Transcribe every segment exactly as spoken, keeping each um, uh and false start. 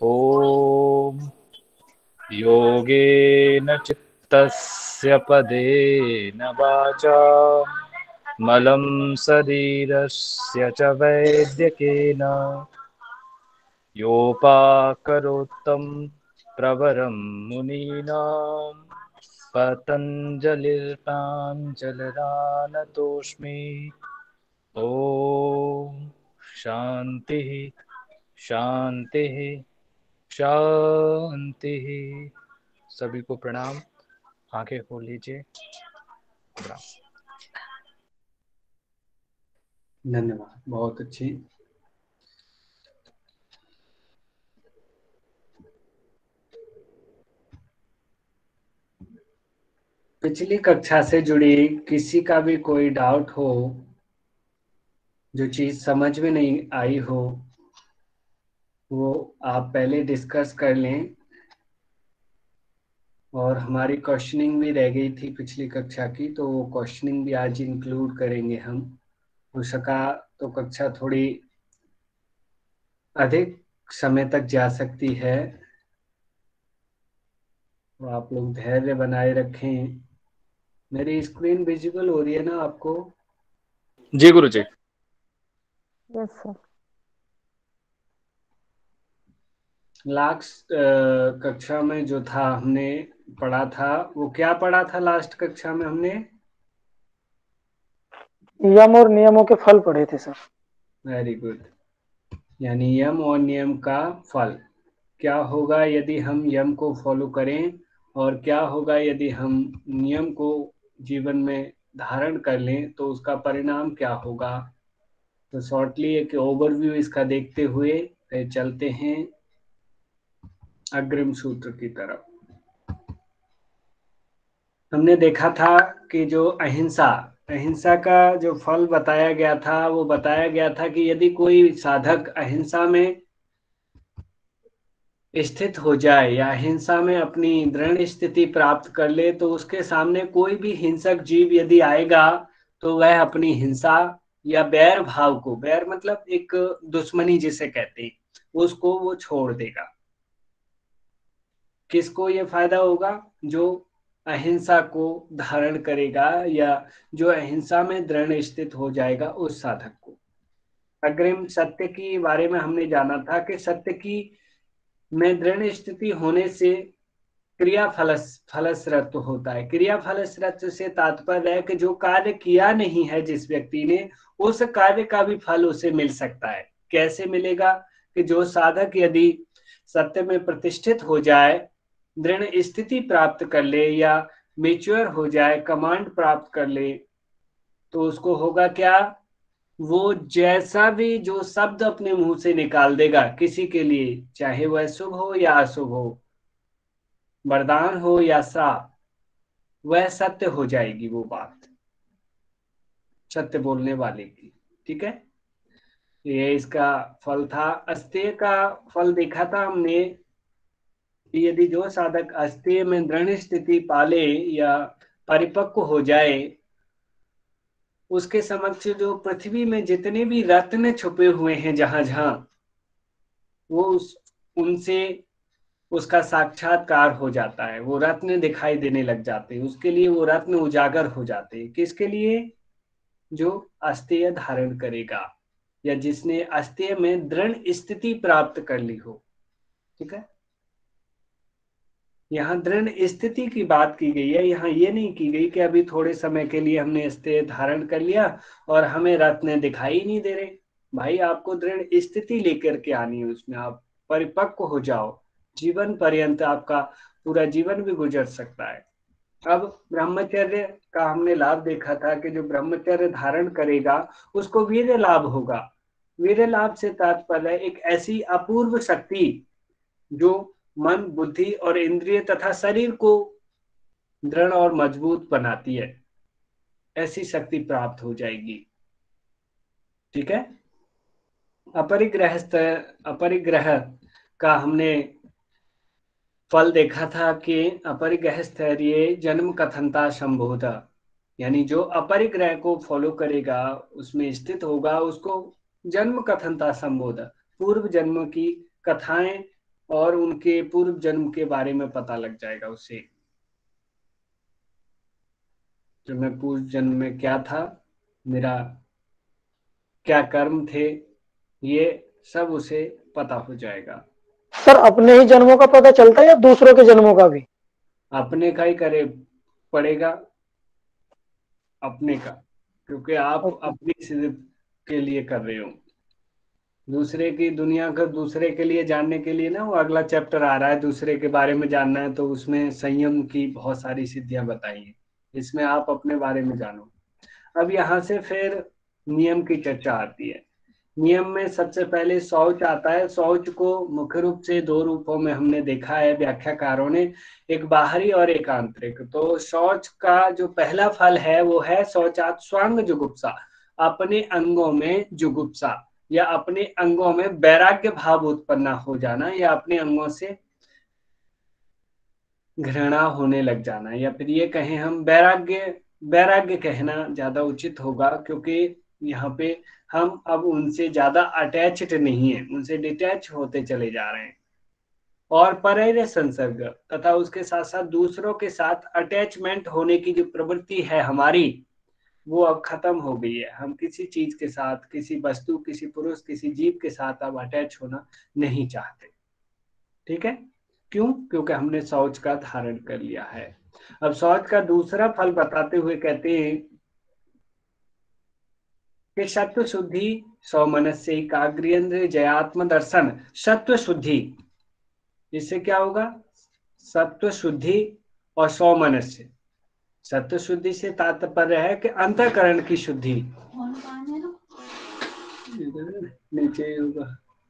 ॐ योगेन चित्तस्य पदेन वाचा मलं शरीरस्य च वैद्यकेन योपाकरोत्तं प्रवरं मुनीनां पतञ्जलिर्पाञ्जलिरानतोऽस्मि। ॐ शान्तिः शान्तिः शांति। सभी को प्रणाम। आंखें खोल लीजिए। प्रणाम। धन्यवाद, बहुत अच्छी। पिछली कक्षा से जुड़ी किसी का भी कोई डाउट हो, जो चीज समझ में नहीं आई हो, वो आप पहले डिस्कस कर लें। और हमारी क्वेश्चनिंग भी रह गई थी पिछली कक्षा की, तो वो क्वेश्चनिंग भी आज इंक्लूड करेंगे हम। हो सका तो कक्षा थोड़ी अधिक समय तक जा सकती है, तो आप लोग धैर्य बनाए रखें। मेरी स्क्रीन विजिबल हो रही है ना आपको? जी गुरुजी। Yes sir. लास्ट कक्षा में जो था हमने पढ़ा था, वो क्या पढ़ा था लास्ट कक्षा में हमने? यम और नियमों के फल पढ़े थे सर। Very good. यानी यम और नियम का फल क्या होगा यदि हम यम को फॉलो करें, और क्या होगा यदि हम नियम को जीवन में धारण कर लें, तो उसका परिणाम क्या होगा। तो शॉर्टली एक ओवरव्यू इसका देखते हुए फिर चलते हैं अग्रिम सूत्र की तरफ। हमने देखा था कि जो अहिंसा अहिंसा का जो फल बताया गया था, वो बताया गया था कि यदि कोई साधक अहिंसा में स्थित हो जाए या अहिंसा में अपनी दृढ़ स्थिति प्राप्त कर ले, तो उसके सामने कोई भी हिंसक जीव यदि आएगा, तो वह अपनी हिंसा या बैर भाव को, बैर मतलब एक दुश्मनी जिसे कहते हैं, उसको वो छोड़ देगा। किसको ये फायदा होगा? जो अहिंसा को धारण करेगा या जो अहिंसा में दृढ़ स्थित हो जाएगा, उस साधक को। अग्रिम सत्य के बारे में हमने जाना था कि सत्य की में दृढ़ स्थिति होने से क्रिया फलस फलस्रत होता है। क्रिया फलस्रत से तात्पर्य है कि जो कार्य किया नहीं है जिस व्यक्ति ने, उस कार्य का भी फल उसे मिल सकता है। कैसे मिलेगा? कि जो साधक यदि सत्य में प्रतिष्ठित हो जाए, दृढ़ स्थिति प्राप्त कर ले या मेच्योर हो जाए, कमांड प्राप्त कर ले, तो उसको होगा क्या? वो जैसा भी जो शब्द अपने मुंह से निकाल देगा किसी के लिए, चाहे वह शुभ हो या अशुभ हो, वरदान हो या श्राप, वह सत्य हो जाएगी वो बात, सत्य बोलने वाले की। ठीक है, ये इसका फल था। अस्तेय का फल देखा था हमने कि यदि जो साधक अस्तेय में दृढ़ स्थिति पाले या परिपक्व हो जाए, उसके समक्ष जो पृथ्वी में जितने भी रत्न छुपे हुए हैं जहां जहां, वो उस उनसे उसका साक्षात्कार हो जाता है। वो रत्न दिखाई देने लग जाते हैं, उसके लिए वो रत्न उजागर हो जाते हैं। किसके लिए? जो अस्तेय धारण करेगा या जिसने अस्तेय में दृढ़ स्थिति प्राप्त कर ली हो। ठीक है, यहाँ दृढ़ स्थिति की बात की गई है। यहाँ ये नहीं की गई कि अभी थोड़े समय के लिए हमने अस्तेय धारण कर लिया और हमें रत्न दिखाई नहीं दे रहे। भाई, आपको दृढ़ स्थिति लेकर के आनी है, उसमें आप परिपक्व हो जाओ, जीवन पर्यंत आपका पूरा जीवन भी गुजर सकता है। अब ब्रह्मचर्य का हमने लाभ देखा था कि जो ब्रह्मचर्य धारण करेगा उसको वीर्य लाभ होगा। वीर्य लाभ से तात्पर्य एक ऐसी अपूर्व शक्ति जो मन, बुद्धि और इंद्रिय तथा शरीर को दृढ़ और मजबूत बनाती है, ऐसी शक्ति प्राप्त हो जाएगी। ठीक है, अपरिग्रह अपरिग्रह का हमने फल देखा था कि अपरिग्रह स्थैर्य जन्म कथनता संबोध, यानी जो अपरिग्रह को फॉलो करेगा, उसमें स्थित होगा, उसको जन्म कथनता संबोध, पूर्व जन्म की कथाएं और उनके पूर्व जन्म के बारे में पता लग जाएगा उसे, जो मैं पूर्व जन्म में क्या था, मेरा क्या कर्म थे, ये सब उसे पता हो जाएगा। सर अपने ही जन्मों का पता चलता है या दूसरों के जन्मों का भी? अपने का ही करे पड़ेगा, अपने का, क्योंकि आप ओके। अपनी सिद्ध के लिए कर रहे हो। दूसरे की दुनिया का दूसरे के लिए जानने के लिए ना, वो अगला चैप्टर आ रहा है, दूसरे के बारे में जानना है, तो उसमें संयम की बहुत सारी सिद्धियां बताई हैं। इसमें आप अपने बारे में जानो। अब यहाँ से फिर नियम की चर्चा आती है। नियम में सबसे पहले शौच आता है। शौच को मुख्य रूप से दो रूपों में हमने देखा है व्याख्याकारों ने, एक बाहरी और एक आंतरिक। तो शौच का जो पहला फल है वो है शौचात् स्वांग जुगुप्सा, अपने अंगों में जुगुप्सा या अपने अंगों में वैराग्य भाव उत्पन्न हो जाना, या अपने अंगों से घृणा होने लग जाना, या फिर ये कहें हम वैराग्य, वैराग्य कहना ज्यादा उचित होगा, क्योंकि यहाँ पे हम अब उनसे ज्यादा अटैच्ड नहीं है, उनसे डिटैच होते चले जा रहे हैं। और परैर संसर्ग तथा उसके साथ साथ दूसरों के साथ अटैचमेंट होने की जो प्रवृत्ति है हमारी, वो अब खत्म हो गई है। हम किसी चीज के साथ, किसी वस्तु, किसी पुरुष, किसी जीव के साथ अब अटैच होना नहीं चाहते। ठीक है, क्यों? क्योंकि हमने शौच का धारण कर लिया है। अब शौच का दूसरा फल बताते हुए कहते हैं कि सत्व शुद्धि सौमनस्य एकाग्रेन्द्र जयात्म दर्शन। सत्व शुद्धि, इससे क्या होगा? सत्व शुद्धि और सौमनस्य। सत्व शुद्धि से तात्पर्य है कि अंतःकरण की शुद्धि, नीचे होगा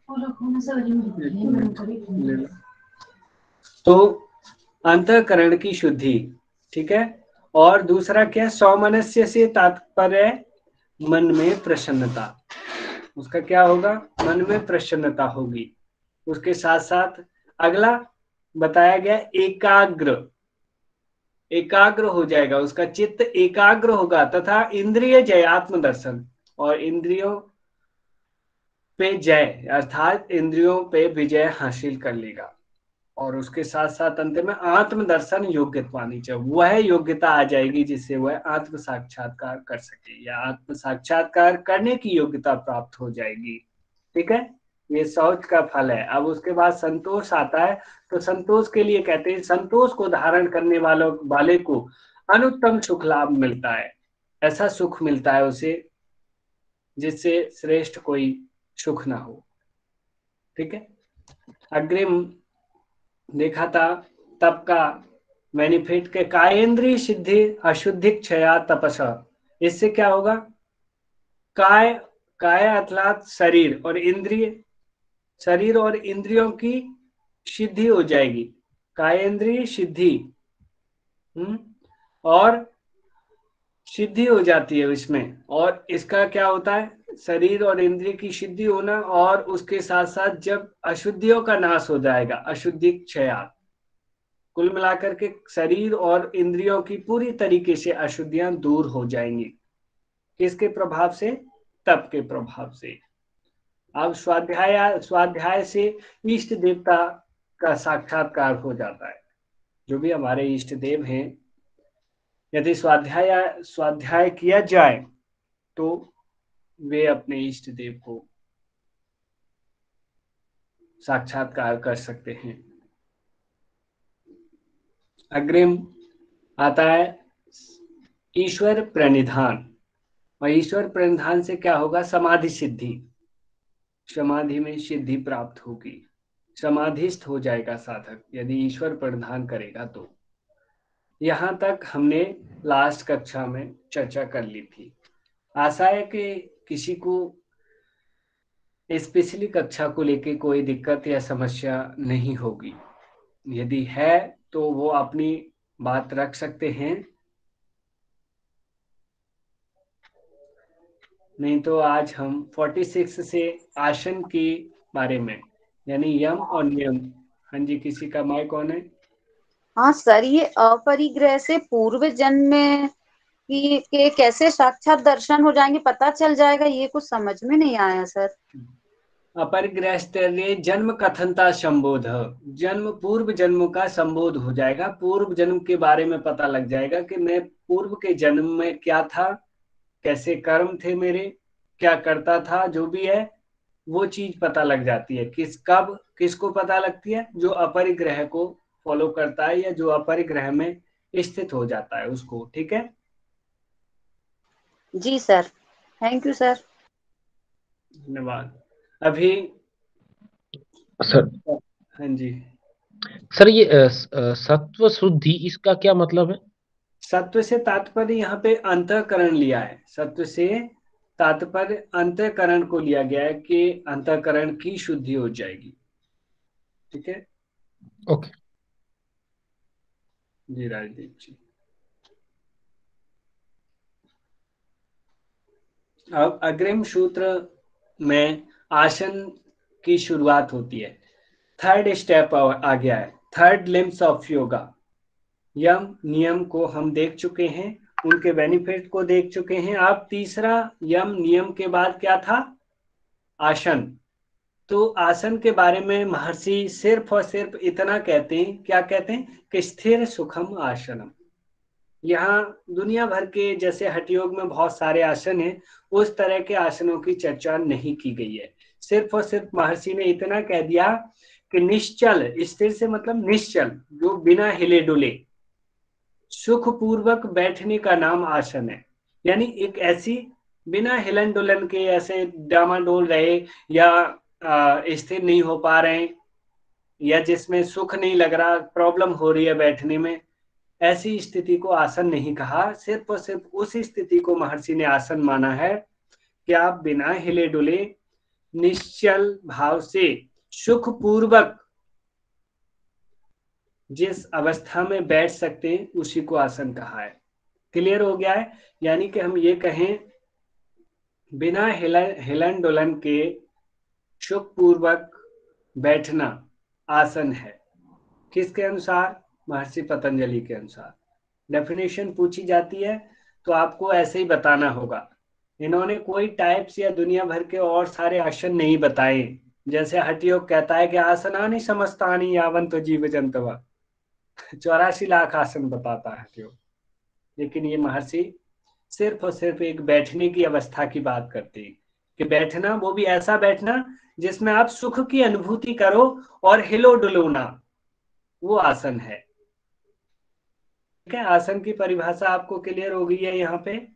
तो अंतःकरण की शुद्धि। ठीक है, और दूसरा क्या? सौमनस्य से तात्पर्य मन में प्रसन्नता। उसका क्या होगा? मन में प्रसन्नता होगी। उसके साथ साथ अगला बताया गया एकाग्र, एकाग्र हो जाएगा, उसका चित्त एकाग्र होगा, तथा इंद्रिय जयात्म दर्शन, और इंद्रियों पे जय अर्थात इंद्रियों पे विजय हासिल कर लेगा। और उसके साथ साथ अंत में आत्मदर्शन योग्यता आनी चाहिए, वह योग्यता आ जाएगी जिससे वह आत्म साक्षात्कार कर सके, या आत्म साक्षात्कार करने की योग्यता प्राप्त हो जाएगी। ठीक है, ये शौच का फल है। अब उसके बाद संतोष आता है। तो संतोष के लिए कहते हैं, संतोष को धारण करने वालों वाले को अनुत्तम सुख लाभ मिलता है। ऐसा सुख मिलता है उसे जिससे श्रेष्ठ कोई सुख ना हो। ठीक है, अग्रिम देखा था तप का बेनिफिट के कायेंद्रीय सिद्धि अशुद्धि क्षया तपस। इससे क्या होगा? काय, काय अर्थात शरीर और इंद्रिय, शरीर और इंद्रियों की सिद्धि हो जाएगी, कायेंद्रीय सिद्धि। हम्म और सिद्धि हो जाती है इसमें। और इसका क्या होता है? शरीर और इंद्रिय की सिद्धि होना, और उसके साथ साथ जब अशुद्धियों का नाश हो जाएगा, अशुद्धि क्षया। कुल मिलाकर के शरीर और इंद्रियों की पूरी तरीके से अशुद्धियां दूर हो जाएंगी। किसके प्रभाव से? तप के प्रभाव से। अब स्वाध्याय, स्वाध्याय से इष्ट देवता का साक्षात्कार हो जाता है। जो भी हमारे इष्ट देव हैं, यदि स्वाध्याय स्वाध्याय किया जाए तो वे अपने इष्ट देव को साक्षात्कार कर सकते हैं। अग्रिम आता है ईश्वर प्रणिधान। और ईश्वर प्रणिधान से क्या होगा? समाधि सिद्धि, समाधि में सिद्धि प्राप्त होगी, समाधिस्थ हो जाएगा साधक यदि ईश्वर प्रणिधान करेगा तो। यहाँ तक हमने लास्ट कक्षा में चर्चा कर ली थी। आशा है कि किसी को इस पिछली कक्षा को लेके कोई दिक्कत या समस्या नहीं होगी। यदि है तो वो अपनी बात रख सकते हैं, नहीं तो आज हम छियालीस से आसन के बारे में, यानी यम और नियम। हाँ जी, किसी का माइक ऑन है? हाँ सर, ये अपरिग्रह से पूर्व जन्म में कि के कैसे साक्षात दर्शन हो जाएंगे, पता चल जाएगा, ये कुछ समझ में नहीं आया सर। अपरिग्रह स्थैर्य जन्म कथनता संबोध, जन्म पूर्व जन्म का संबोध हो जाएगा, पूर्व जन्म के बारे में पता लग जाएगा कि मैं पूर्व के जन्म में क्या था, कैसे कर्म थे मेरे, क्या करता था, जो भी है वो चीज पता लग जाती है। किस कब किसको पता लगती है? जो अपरिग्रह को फॉलो करता है या जो अपरिग्रह में स्थित हो जाता है उसको। ठीक है जी सर, थैंक यू सर। धन्यवाद। अभी सर हाँ जी, सर ये अ, स- अ, सत्व शुद्धि इसका क्या मतलब है? सत्व से तात्पर्य यहाँ पे अंतःकरण लिया है। सत्व से तात्पर्य अंतःकरण को लिया गया है कि अंतःकरण की शुद्धि हो जाएगी। ठीक है ओके। जी राजदीप जी। अब अग्रिम सूत्र में आसन की शुरुआत होती है। थर्ड स्टेप आ गया है, थर्ड लिम्स ऑफ योगा। यम नियम को हम देख चुके हैं, उनके बेनिफिट को देख चुके हैं। अब तीसरा यम नियम के बाद क्या था? आसन। तो आसन के बारे में महर्षि सिर्फ और सिर्फ इतना कहते हैं, क्या कहते हैं? कि स्थिर सुखम आसनम। यहाँ दुनिया भर के जैसे हठ योग में बहुत सारे आसन हैं, उस तरह के आसनों की चर्चा नहीं की गई है। सिर्फ और सिर्फ महर्षि ने इतना कह दिया कि निश्चल, स्थिर से मतलब निश्चल, जो बिना हिले डुले सुखपूर्वक बैठने का नाम आसन है। यानी एक ऐसी बिना हिलन डुलन के ऐसे डामाडोल रहे या स्थिर नहीं हो पा रहे या जिसमें सुख नहीं लग रहा, प्रॉब्लम हो रही है बैठने में, ऐसी स्थिति को आसन नहीं कहा। सिर्फ और सिर्फ उस स्थिति को महर्षि ने आसन माना है कि आप बिना हिले डुले निश्चल भाव से सुखपूर्वक जिस अवस्था में बैठ सकते हैं उसी को आसन कहा है। क्लियर हो गया है? यानी कि हम ये कहें बिना हिलन हिलन डुलन के सुखपूर्वक बैठना आसन है। किसके अनुसार? महर्षि पतंजलि के अनुसार। डेफिनेशन पूछी जाती है तो आपको ऐसे ही बताना होगा। इन्होंने कोई टाइप्स या दुनिया भर के और सारे आसन नहीं बताए। जैसे हठ योग कहता है कि आसनानि समस्तानि यावंत जीव जंतव, चौरासी लाख आसन बताता है हठ योग। लेकिन ये महर्षि सिर्फ और सिर्फ एक बैठने की अवस्था की बात करते हैं कि बैठना, वो भी ऐसा बैठना जिसमें आप सुख की अनुभूति करो और हिलो डुलो ना, वो आसन है। ठीक है, आसन की परिभाषा आपको क्लियर हो गई है यहाँ पे?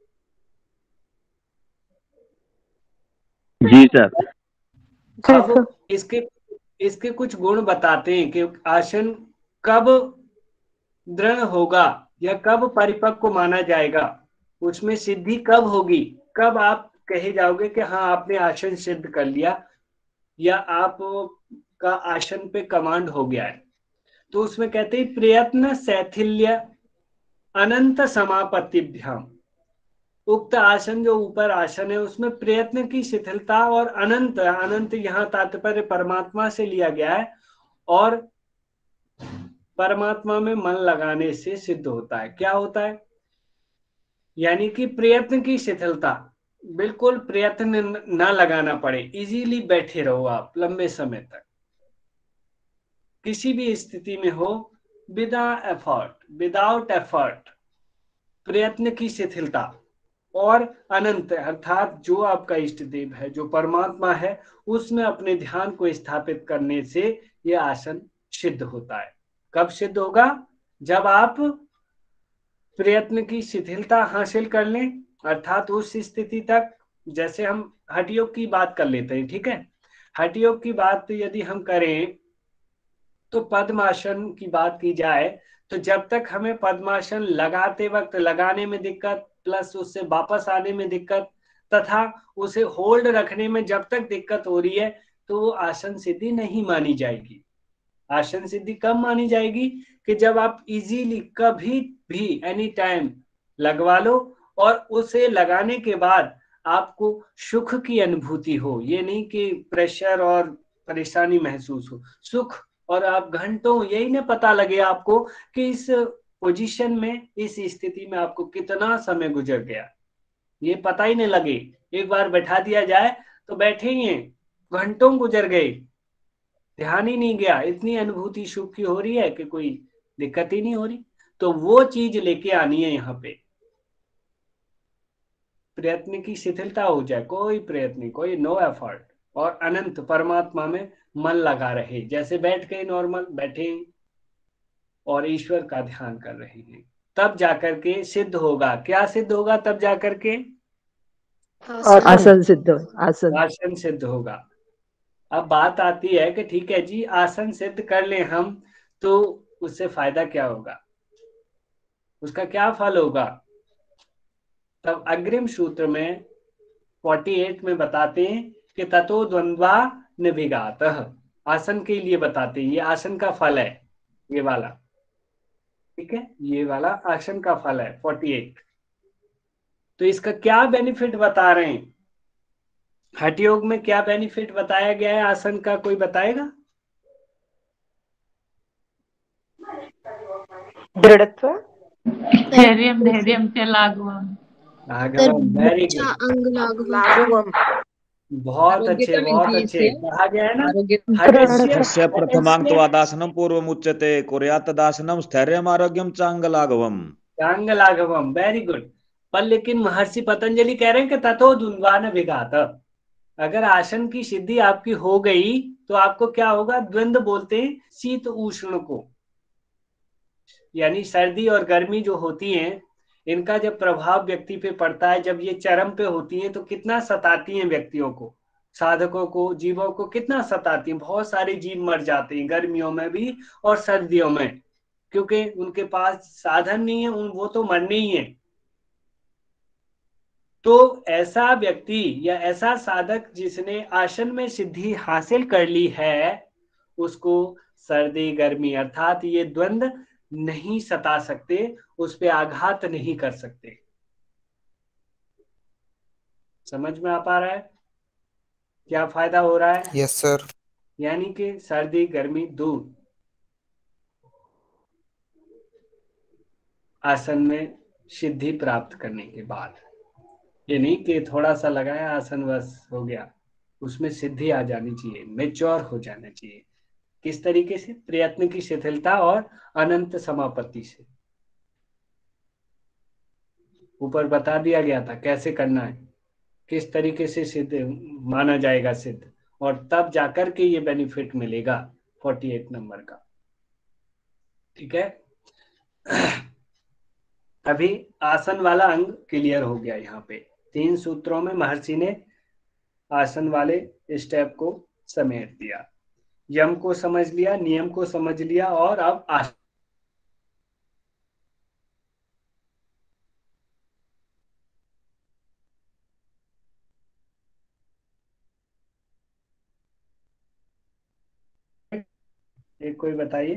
जी सर। अब इसके इसके कुछ गुण बताते हैं कि आसन कब दृढ़ होगा या कब परिपक्व माना जाएगा, उसमें सिद्धि कब होगी, कब आप कहे जाओगे कि हाँ आपने आसन सिद्ध कर लिया या आप का आसन पे कमांड हो गया है। तो उसमें कहते हैं प्रयत्न शैथिल्य अनंत समापत्तिभ्याम। उक्त आसन, जो ऊपर आसन है, उसमें प्रयत्न की शिथिलता और अनंत, अनंत यहाँ तात्पर्य परमात्मा से लिया गया है, और परमात्मा में मन लगाने से सिद्ध होता है। क्या होता है? यानी कि प्रयत्न की शिथिलता, बिल्कुल प्रयत्न न लगाना पड़े, इजीली बैठे रहो आप लंबे समय तक, किसी भी स्थिति में हो, विदा एफर्ट, विदाउट एफर्ट, प्रयत्न की शिथिलता और अनंत, अर्थात जो आपका इष्ट देव है, जो परमात्मा है, उसमें अपने ध्यान को स्थापित करने से यह आसन सिद्ध होता है। कब सिद्ध होगा? जब आप प्रयत्न की शिथिलता हासिल कर लें, अर्थात उस स्थिति तक, जैसे हम हठ योग की बात कर लेते हैं। ठीक है, हठ योग की बात यदि हम करें तो पद्मासन की बात की जाए तो जब तक हमें पद्मासन लगाते वक्त लगाने में दिक्कत, प्लस उससे वापस आने में दिक्कत, तथा उसे होल्ड रखने में जब तक दिक्कत हो रही है, तो वो आसन सिद्धि नहीं मानी जाएगी। आसन सिद्धि कब मानी जाएगी? कि जब आप इजीली कभी भी एनी टाइम लगवा लो और उसे लगाने के बाद आपको सुख की अनुभूति हो। ये नहीं कि प्रेशर और परेशानी महसूस हो, सुख, और आप घंटों यही ना पता लगे आपको कि इस पोजीशन में, इस स्थिति में आपको कितना समय गुजर गया, ये पता ही नहीं लगे। एक बार बैठा दिया जाए तो बैठे ही हैं, घंटों गुजर गए, ध्यान ही नहीं गया, इतनी अनुभूति सुख की हो रही है कि कोई दिक्कत ही नहीं हो रही। तो वो चीज लेके आनी है यहाँ पे, प्रयत्न की शिथिलता हो जाए, कोई प्रयत्न, कोई नो एफर्ट, और अनंत परमात्मा में मन लगा रहे, जैसे बैठ गए नॉर्मल बैठे और ईश्वर का ध्यान कर रहे हैं, तब जाकर के सिद्ध होगा। क्या सिद्ध होगा तब जाकर के? आसन आसन सिद्ध हो, आसन आसन सिद्ध होगा। अब बात आती है कि ठीक है जी, आसन सिद्ध कर ले हम, तो उससे फायदा क्या होगा, उसका क्या फल होगा? तब अग्रिम सूत्र में अड़तालीस में बताते हैं कि ततो द्वंद्वा निभिगातः, आसन के लिए बताते हैं, ये आसन का फल है, ये वाला, ठीक है, ये वाला आसन का फल है अड़तालीस। तो इसका क्या बेनिफिट बता रहे हैं, हठ योग में क्या बेनिफिट बताया गया है आसन का, कोई बताएगा? दृढ़त्व, धैर्यं धैर्यं च लाघवम्। लाघवम, वेरी गुड, अंग लाघवम्। लाघवम्, बहुत अच्छे, बहुत अच्छे कहा गया है ना। दृढ़त्व, यस्य प्रथमांगत्वादासनं पूर्वमुच्यते कुर्यात् तदासनं स्थैर्यम् आरोग्यं च अंगलाघवम्। अंग लाघवम, वेरी गुड। पर लेकिन महर्षि पतंजलि कह रहे हैं कि ततो द्वंद्वान विघात, अगर आसन की सिद्धि आपकी हो गई तो आपको क्या होगा? द्वंद्व बोलते हैं शीत उष्ण को, यानी सर्दी और गर्मी जो होती हैं, इनका जब प्रभाव व्यक्ति पे पड़ता है, जब ये चरम पे होती हैं तो कितना सताती हैं व्यक्तियों को, साधकों को, जीवों को कितना सताती हैं। बहुत सारे जीव मर जाते हैं गर्मियों में भी और सर्दियों में, क्योंकि उनके पास साधन नहीं है, उन वो तो मरने ही है। तो ऐसा व्यक्ति या ऐसा साधक जिसने आसन में सिद्धि हासिल कर ली है, उसको सर्दी गर्मी अर्थात ये द्वंद्व नहीं सता सकते, उस पे आघात नहीं कर सकते। समझ में आ पा रहा है क्या फायदा हो रहा है? Yes sir. यानी कि सर्दी गर्मी दूर, आसन में सिद्धि प्राप्त करने के बाद। ये नहीं कि थोड़ा सा लगाया आसन बस हो गया, उसमें सिद्धि आ जानी चाहिए, मेच्योर हो जाना चाहिए। किस तरीके से? प्रयत्न की शिथिलता और अनंत समापत्ति से। ऊपर बता दिया गया था कैसे करना है, किस तरीके से सिद्ध माना जाएगा सिद्ध, और तब जाकर के ये बेनिफिट मिलेगा अड़तालीस नंबर का। ठीक है, अभी आसन वाला अंग क्लियर हो गया। यहाँ पे तीन सूत्रों में महर्षि ने आसन वाले स्टेप को समेट दिया, यम को समझ लिया, नियम को समझ लिया, और अब आसन एक कोई बताइए।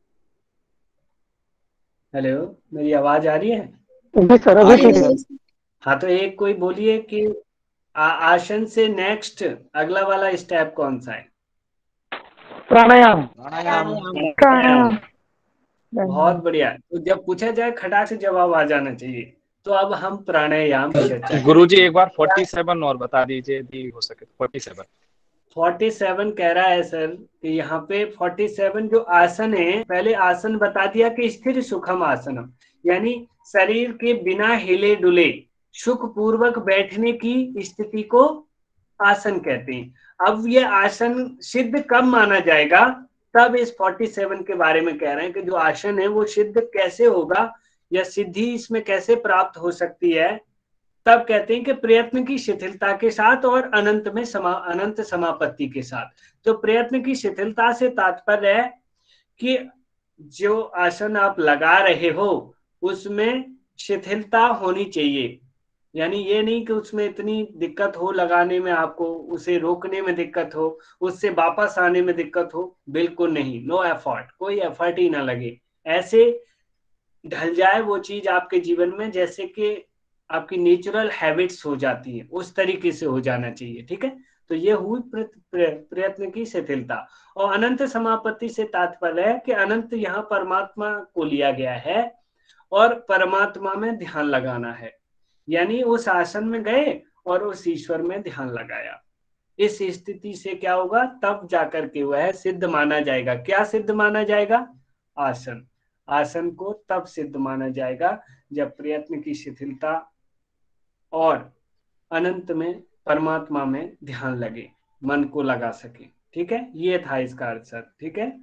हेलो, मेरी आवाज आ रही है? जी सर, अभी ठीक है। हाँ, तो एक कोई बोलिए कि आ, आसन से नेक्स्ट अगला वाला स्टेप कौन सा है? प्राणायाम। प्राणायाम। प्राणायाम। बहुत बढ़िया। तो जब पूछा जाए खटाक से जवाब आ जाना चाहिए। तो अब हम प्राणायाम की चर्चा। गुरुजी एक बार सैंतालीस और बता दीजिए यदि हो सके। सैंतालीस सैंतालीस कह रहा है सर कि यहाँ पे सैंतालीस जो आसन है, पहले आसन बता दिया कि स्थिर सुखम आसनम, यानी शरीर के बिना हिले डुले सुख पूर्वक बैठने की स्थिति को आसन कहते हैं। अब ये आसन सिद्ध कब माना जाएगा? तब इस सैंतालीस के बारे में कह रहे हैं कि जो आसन है वो सिद्ध कैसे होगा या सिद्धि इसमें कैसे प्राप्त हो सकती है। तब कहते हैं कि प्रयत्न की शिथिलता के साथ और अनंत में समा अनंत समापत्ति के साथ। तो प्रयत्न की शिथिलता से तात्पर्य है कि जो आसन आप लगा रहे हो उसमें शिथिलता होनी चाहिए, यानी ये नहीं कि उसमें इतनी दिक्कत हो लगाने में, आपको उसे रोकने में दिक्कत हो, उससे वापस आने में दिक्कत हो, बिल्कुल नहीं। नो एफर्ट, कोई एफर्ट ही ना लगे, ऐसे ढल जाए वो चीज आपके जीवन में जैसे कि आपकी नेचुरल हैबिट्स हो जाती है, उस तरीके से हो जाना चाहिए। ठीक है, तो ये हुई प्रयत्न की शिथिलता। और अनंत समापत्ति से तात्पर्य है कि अनंत यहाँ परमात्मा को लिया गया है और परमात्मा में ध्यान लगाना है, यानी उस आसन में गए और उस ईश्वर में ध्यान लगाया। इस स्थिति से क्या होगा, तब जाकर के वह सिद्ध माना जाएगा। क्या सिद्ध माना जाएगा? आसन। आसन को तब सिद्ध माना जाएगा जब प्रयत्न की शिथिलता और अनंत में परमात्मा में ध्यान लगे, मन को लगा सके। ठीक है, ये था इसका अर्थ सर। ठीक है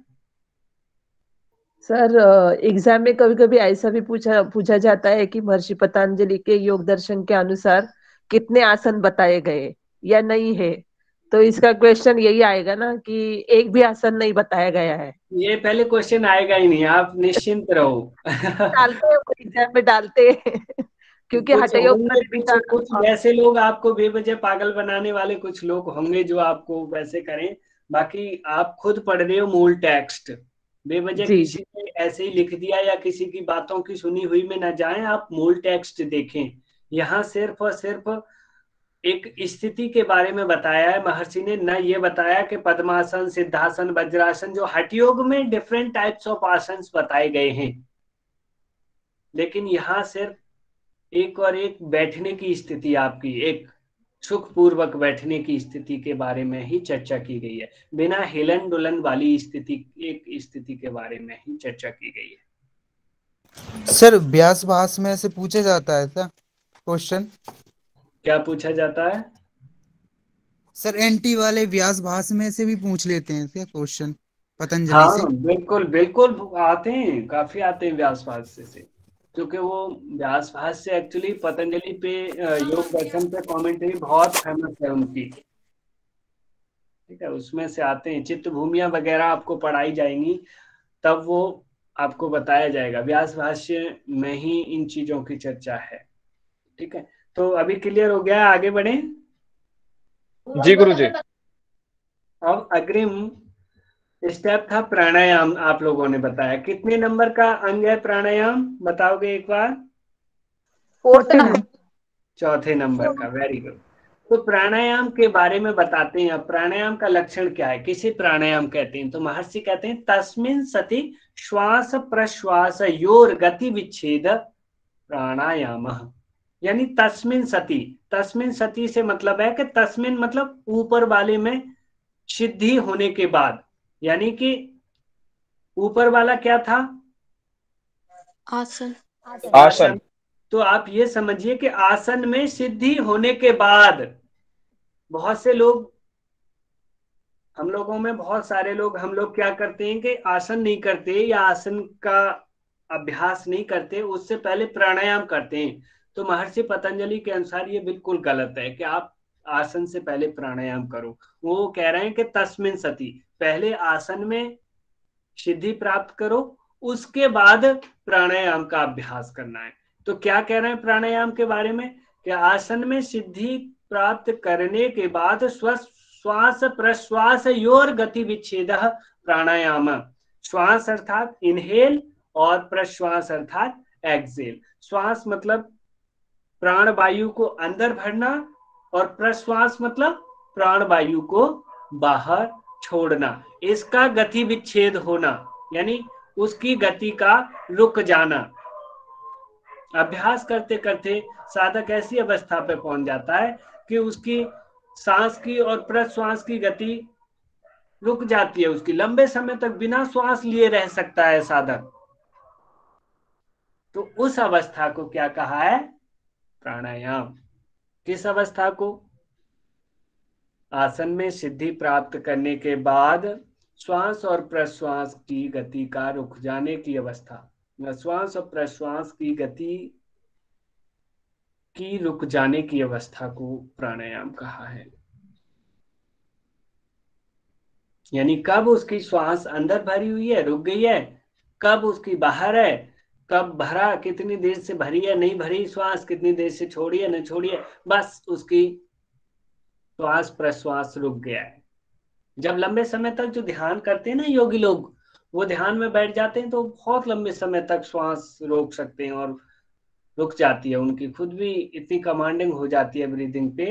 सर, एग्जाम में कभी कभी ऐसा भी पूछा पूछा जाता है कि महर्षि पतंजलि के योग दर्शन के अनुसार कितने आसन बताए गए या नहीं है, तो इसका क्वेश्चन यही आएगा ना कि एक भी आसन नहीं बताया गया है। ये पहले क्वेश्चन आएगा ही नहीं, आप निश्चिंत रहो। डालते हैं एग्जाम में डालते हैं क्योंकि कुछ हठयोग होंगे, कुछ कुछ वैसे लोग आपको बेवजह पागल बनाने वाले कुछ लोग होंगे जो आपको वैसे करें। बाकी आप खुद पढ़ रहे हो मूल टेक्स्ट, बेवजह जी, किसी ने ऐसे ही लिख दिया या किसी की बातों की सुनी हुई में ना जाएं, आप मूल टेक्स्ट देखें। यहाँ सिर्फ और सिर्फ एक स्थिति के बारे में बताया है महर्षि ने, न ये बताया कि पद्मासन, सिद्धासन, वज्रासन, जो हठयोग में डिफरेंट टाइप्स ऑफ आसन बताए गए हैं, लेकिन यहाँ सिर्फ एक और एक बैठने की स्थिति, आपकी एक सुखपूर्वक बैठने की स्थिति के बारे में ही चर्चा की गई है, बिना हिलन डुलन वाली स्थिति, एक स्थिति के बारे में ही चर्चा की गई है। सर व्यास भाष में से पूछा जाता है क्या क्वेश्चन? क्या पूछा जाता है सर? एनटी वाले व्यास भाष में से भी पूछ लेते हैं क्या क्वेश्चन पतंजलि हाँ से? बिल्कुल बिल्कुल आते हैं, काफी आते हैं व्यास भाष्य से, क्योंकि वो व्यास भाष्य एक्चुअली पतंजलि पे योग दर्शन पे कमेंट्री बहुत फेमस है उनकी। ठीक है, उसमें से आते हैं, चित्त भूमियां वगैरह आपको पढ़ाई जाएंगी, तब वो आपको बताया जाएगा। व्यास भाष्य में ही इन चीजों की चर्चा है। ठीक है, तो अभी क्लियर हो गया, आगे बढ़े। जी गुरुजी। अब अग्रिम स्टेप था प्राणायाम। आप लोगों ने बताया, कितने नंबर का अंग है प्राणायाम, बताओगे एक बार? Fourth number. चौथे नंबर का, वेरी गुड। तो प्राणायाम के बारे में बताते हैं। अब प्राणायाम का लक्षण क्या है, किसे प्राणायाम कहते हैं? तो महर्षि कहते हैं तस्मिन् सति श्वास प्रश्वास योर गति विच्छेद प्राणायाम। यानी तस्मिन् सति, तस्मिन् सति से मतलब है कि तस्मिन् मतलब ऊपर वाले में सिद्धि होने के बाद, यानी कि ऊपर वाला क्या था? आसन। आसन। तो आप ये समझिए कि आसन में सिद्धि होने के बाद, बहुत से लोग, हम लोगों में बहुत सारे लोग, हम लोग क्या करते हैं कि आसन नहीं करते या आसन का अभ्यास नहीं करते, उससे पहले प्राणायाम करते हैं। तो महर्षि पतंजलि के अनुसार ये बिल्कुल गलत है कि आप आसन से पहले प्राणायाम करो। वो कह रहे हैं कि तस्मिन् सति, पहले आसन में सिद्धि प्राप्त करो, उसके बाद प्राणायाम का अभ्यास करना है। तो क्या कह रहे हैं प्राणायाम के बारे में कि आसन में सिद्धि प्राप्त करने के बाद श्वास प्रश्वास योर गति विच्छेद प्राणायाम। श्वास अर्थात इनहेल और प्रश्वास अर्थात एक्सेल। श्वास मतलब प्राण वायु को अंदर भरना और प्रश्वास मतलब प्राण वायु को बाहर छोड़ना, इसका गति विच्छेद होना, यानी उसकी गति का रुक जाना। अभ्यास करते करते साधक ऐसी अवस्था पे पहुंच जाता है कि उसकी सांस की और प्रश्वास की गति रुक जाती है, उसकी लंबे समय तक बिना श्वास लिए रह सकता है साधक। तो उस अवस्था को क्या कहा है? प्राणायाम। किस अवस्था को? आसन में सिद्धि प्राप्त करने के बाद श्वास और प्रश्वास की गति का रुक जाने की अवस्था, श्वास और प्रश्वास की गति की रुक जाने की अवस्था को प्राणायाम कहा है। यानी कब उसकी श्वास अंदर भरी हुई है, रुक गई है, कब उसकी बाहर है, कब भरा, कितनी देर से भरी है, नहीं भरी श्वास, कितनी देर से छोड़ी है, नहीं छोड़ी है, बस उसकी श्वास प्रश्वास रुक गया है। जब लंबे समय तक जो ध्यान करते हैं ना योगी लोग, वो ध्यान में बैठ जाते हैं तो बहुत लंबे समय तक श्वास रोक सकते हैं और रुक जाती है, उनकी खुद भी इतनी कमांडिंग हो जाती है ब्रीदिंग पे,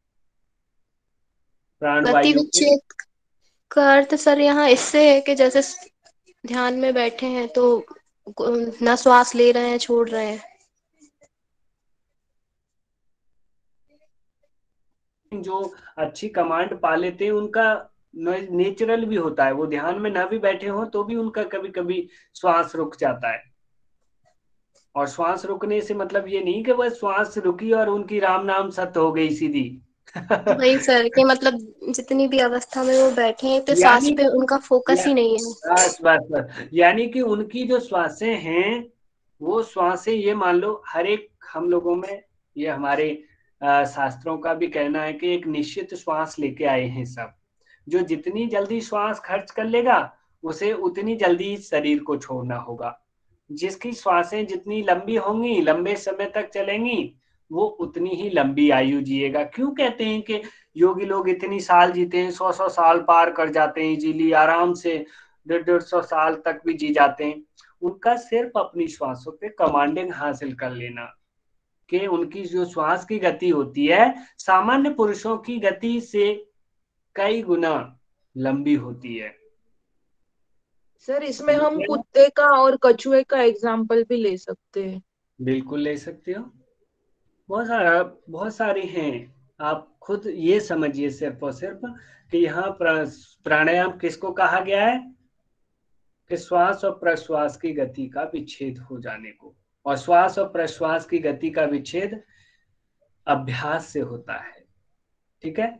प्राणवायु पे। का अर्थ सर यहाँ इससे है कि जैसे ध्यान में बैठे हैं तो ना श्वास ले रहे हैं छोड़ रहे हैं। जो अच्छी कमांड पा लेते हैं उनका नेचुरल भी होता है, वो ध्यान में ना भी बैठे हो तो भी उनका कभी कभी श्वास रुक जाता है। और श्वास रुकने से मतलब ये नहीं कि बस श्वास रुकी और उनकी राम नाम सत्य हो गई सीधी। वही सर कि मतलब जितनी भी अवस्था में वो बैठे हैं तो सांस यानी पे उनका फोकस या, ही नहीं है। बस बस बस यानी कि उनकी जो श्वासें हैं वो श्वासें, ये मान लो हर एक हम लोगों में, ये हमारे आ, शास्त्रों का भी कहना है कि एक निश्चित श्वास लेके आए हैं सब। जो जितनी जल्दी श्वास खर्च कर लेगा उसे उतनी जल्दी शरीर को छोड़ना होगा। जिसकी श्वासें जितनी लंबी होंगी, लंबे समय तक चलेंगी, वो उतनी ही लंबी आयु जिएगा। क्यों कहते हैं कि योगी लोग इतनी साल जीते हैं, सौ सौ साल पार कर जाते हैं इजीली, आराम से डेढ़ डेढ़ सौ साल तक भी जी जाते हैं। उनका सिर्फ अपनी श्वासों पे कमांडिंग हासिल कर लेना, कि उनकी जो श्वास की गति होती है सामान्य पुरुषों की गति से कई गुना लंबी होती है। सर इसमें हम कुत्ते का और कछुए का एग्जाम्पल भी ले सकते हैं। बिल्कुल ले सकते हो, बहुत सारा बहुत सारी हैं। आप खुद ये समझिए सिर्फ और सिर्फ कि यहाँ प्राणायाम किसको कहा गया है, कि श्वास और प्रश्वास की गति का विच्छेद हो जाने को। और श्वास और प्रश्वास की गति का विच्छेद अभ्यास से होता है। ठीक है,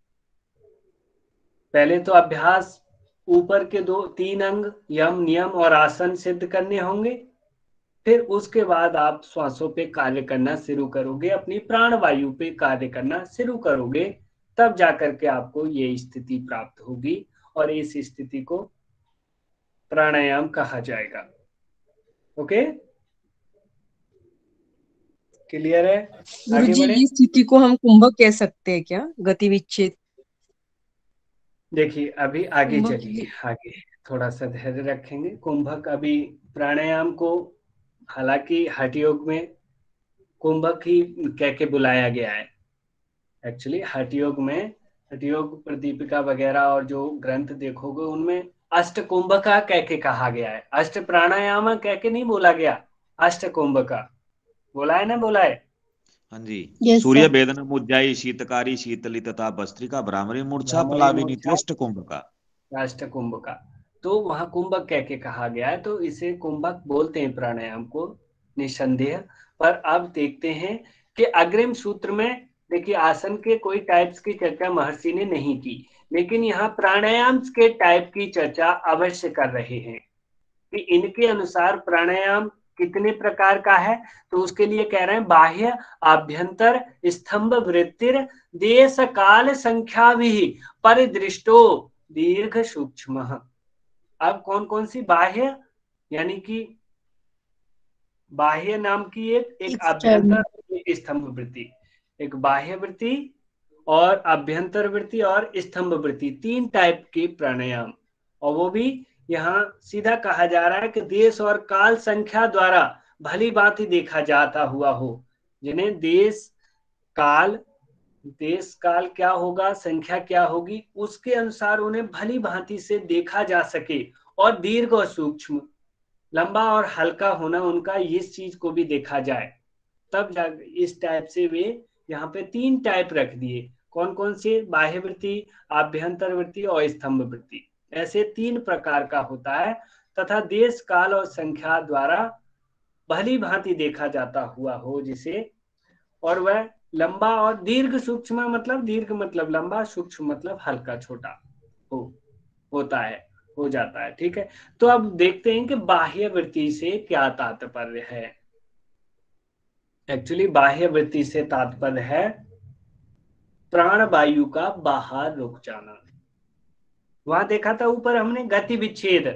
पहले तो अभ्यास ऊपर के दो तीन अंग यम नियम और आसन सिद्ध करने होंगे, फिर उसके बाद आप श्वासों पे कार्य करना शुरू करोगे, अपनी प्राण वायु पे कार्य करना शुरू करोगे, तब जाकर के आपको ये स्थिति प्राप्त होगी और इस स्थिति को प्राणायाम कहा जाएगा। ओके, क्लियर है? आगे गुरुजी बढ़े। इस स्थिति को हम कुंभक कह सकते हैं क्या, गति विच्छेद? देखिए अभी आगे कुंभक चलिए, आगे थोड़ा सा धैर्य रखेंगे। कुंभक अभी प्राणायाम को हालांकि हठ योग में कुंभक ही कह के बुलाया गया है। एक्चुअली हठ योग में, हठ योग प्रदीपिका वगैरह और जो ग्रंथ देखोगे उनमें अष्ट कुंभका कह के कहा गया है, अष्ट प्राणायाम कह के नहीं बोला गया, अष्ट कुंभका बोला है ना, बोला है। हाँ जी। Yes, सूर्य sir. वेदन मुज्जाई शीतकारी शीतली तथा भस्त्रिका भ्रामरी मूर्छा भ्रामरी प्लाविनी मूर्छा त्वष्ट कुंभका। अष्ट कुंभका, तो वहां कुंभक कह के कहा गया है, तो इसे कुंभक बोलते हैं प्राणायाम को निसंदेह। पर अब देखते हैं कि अग्रिम सूत्र में, देखिए आसन के कोई टाइप्स की चर्चा महर्षि ने नहीं की, लेकिन यहाँ प्राणायाम के टाइप की चर्चा अवश्य कर रहे हैं कि इनके अनुसार प्राणायाम कितने प्रकार का है। तो उसके लिए कह रहे हैं बाह्य आभ्यंतर स्तंभ वृत्तिर देश काल संख्या भी परिदृष्टो दीर्घ सूक्ष्म। अब कौन कौन सी बाह्य, यानी कि बाह्य नाम की एक एक आभ्यंतर एक स्तंभ वृत्ति, एक बाह्य वृत्ति और आभ्यंतर वृत्ति और स्तंभ वृत्ति, तीन टाइप के प्राणायाम। और वो भी यहाँ सीधा कहा जा रहा है कि देश और काल संख्या द्वारा भली भांति देखा जाता हुआ हो, जिन्हें देश काल, देश काल क्या होगा, संख्या क्या होगी, उसके अनुसार उन्हें भली भांति से देखा जा सके, और दीर्घ और सूक्ष्म, लंबा और हल्का होना उनका, इस चीज को भी देखा जाए, तब जा इस टाइप से वे यहाँ पे तीन टाइप रख दिए। कौन कौन से? बाह्य वृत्ति, आभ्यंतर वृत्ति और स्तंभ वृत्ति, ऐसे तीन प्रकार का होता है। तथा देश काल और संख्या द्वारा भली भांति देखा जाता हुआ हो जिसे, और वह लंबा और दीर्घ सूक्ष्म, मतलब दीर्घ मतलब लंबा, सूक्ष्म मतलब हल्का छोटा हो होता है, हो जाता है। ठीक है, तो अब देखते हैं कि बाह्य वृत्ति से क्या तात्पर्य है। एक्चुअली बाह्य वृत्ति से तात्पर्य है प्राण वायु का बाहर रुक जाना। वहां देखा था ऊपर हमने गति विच्छेद,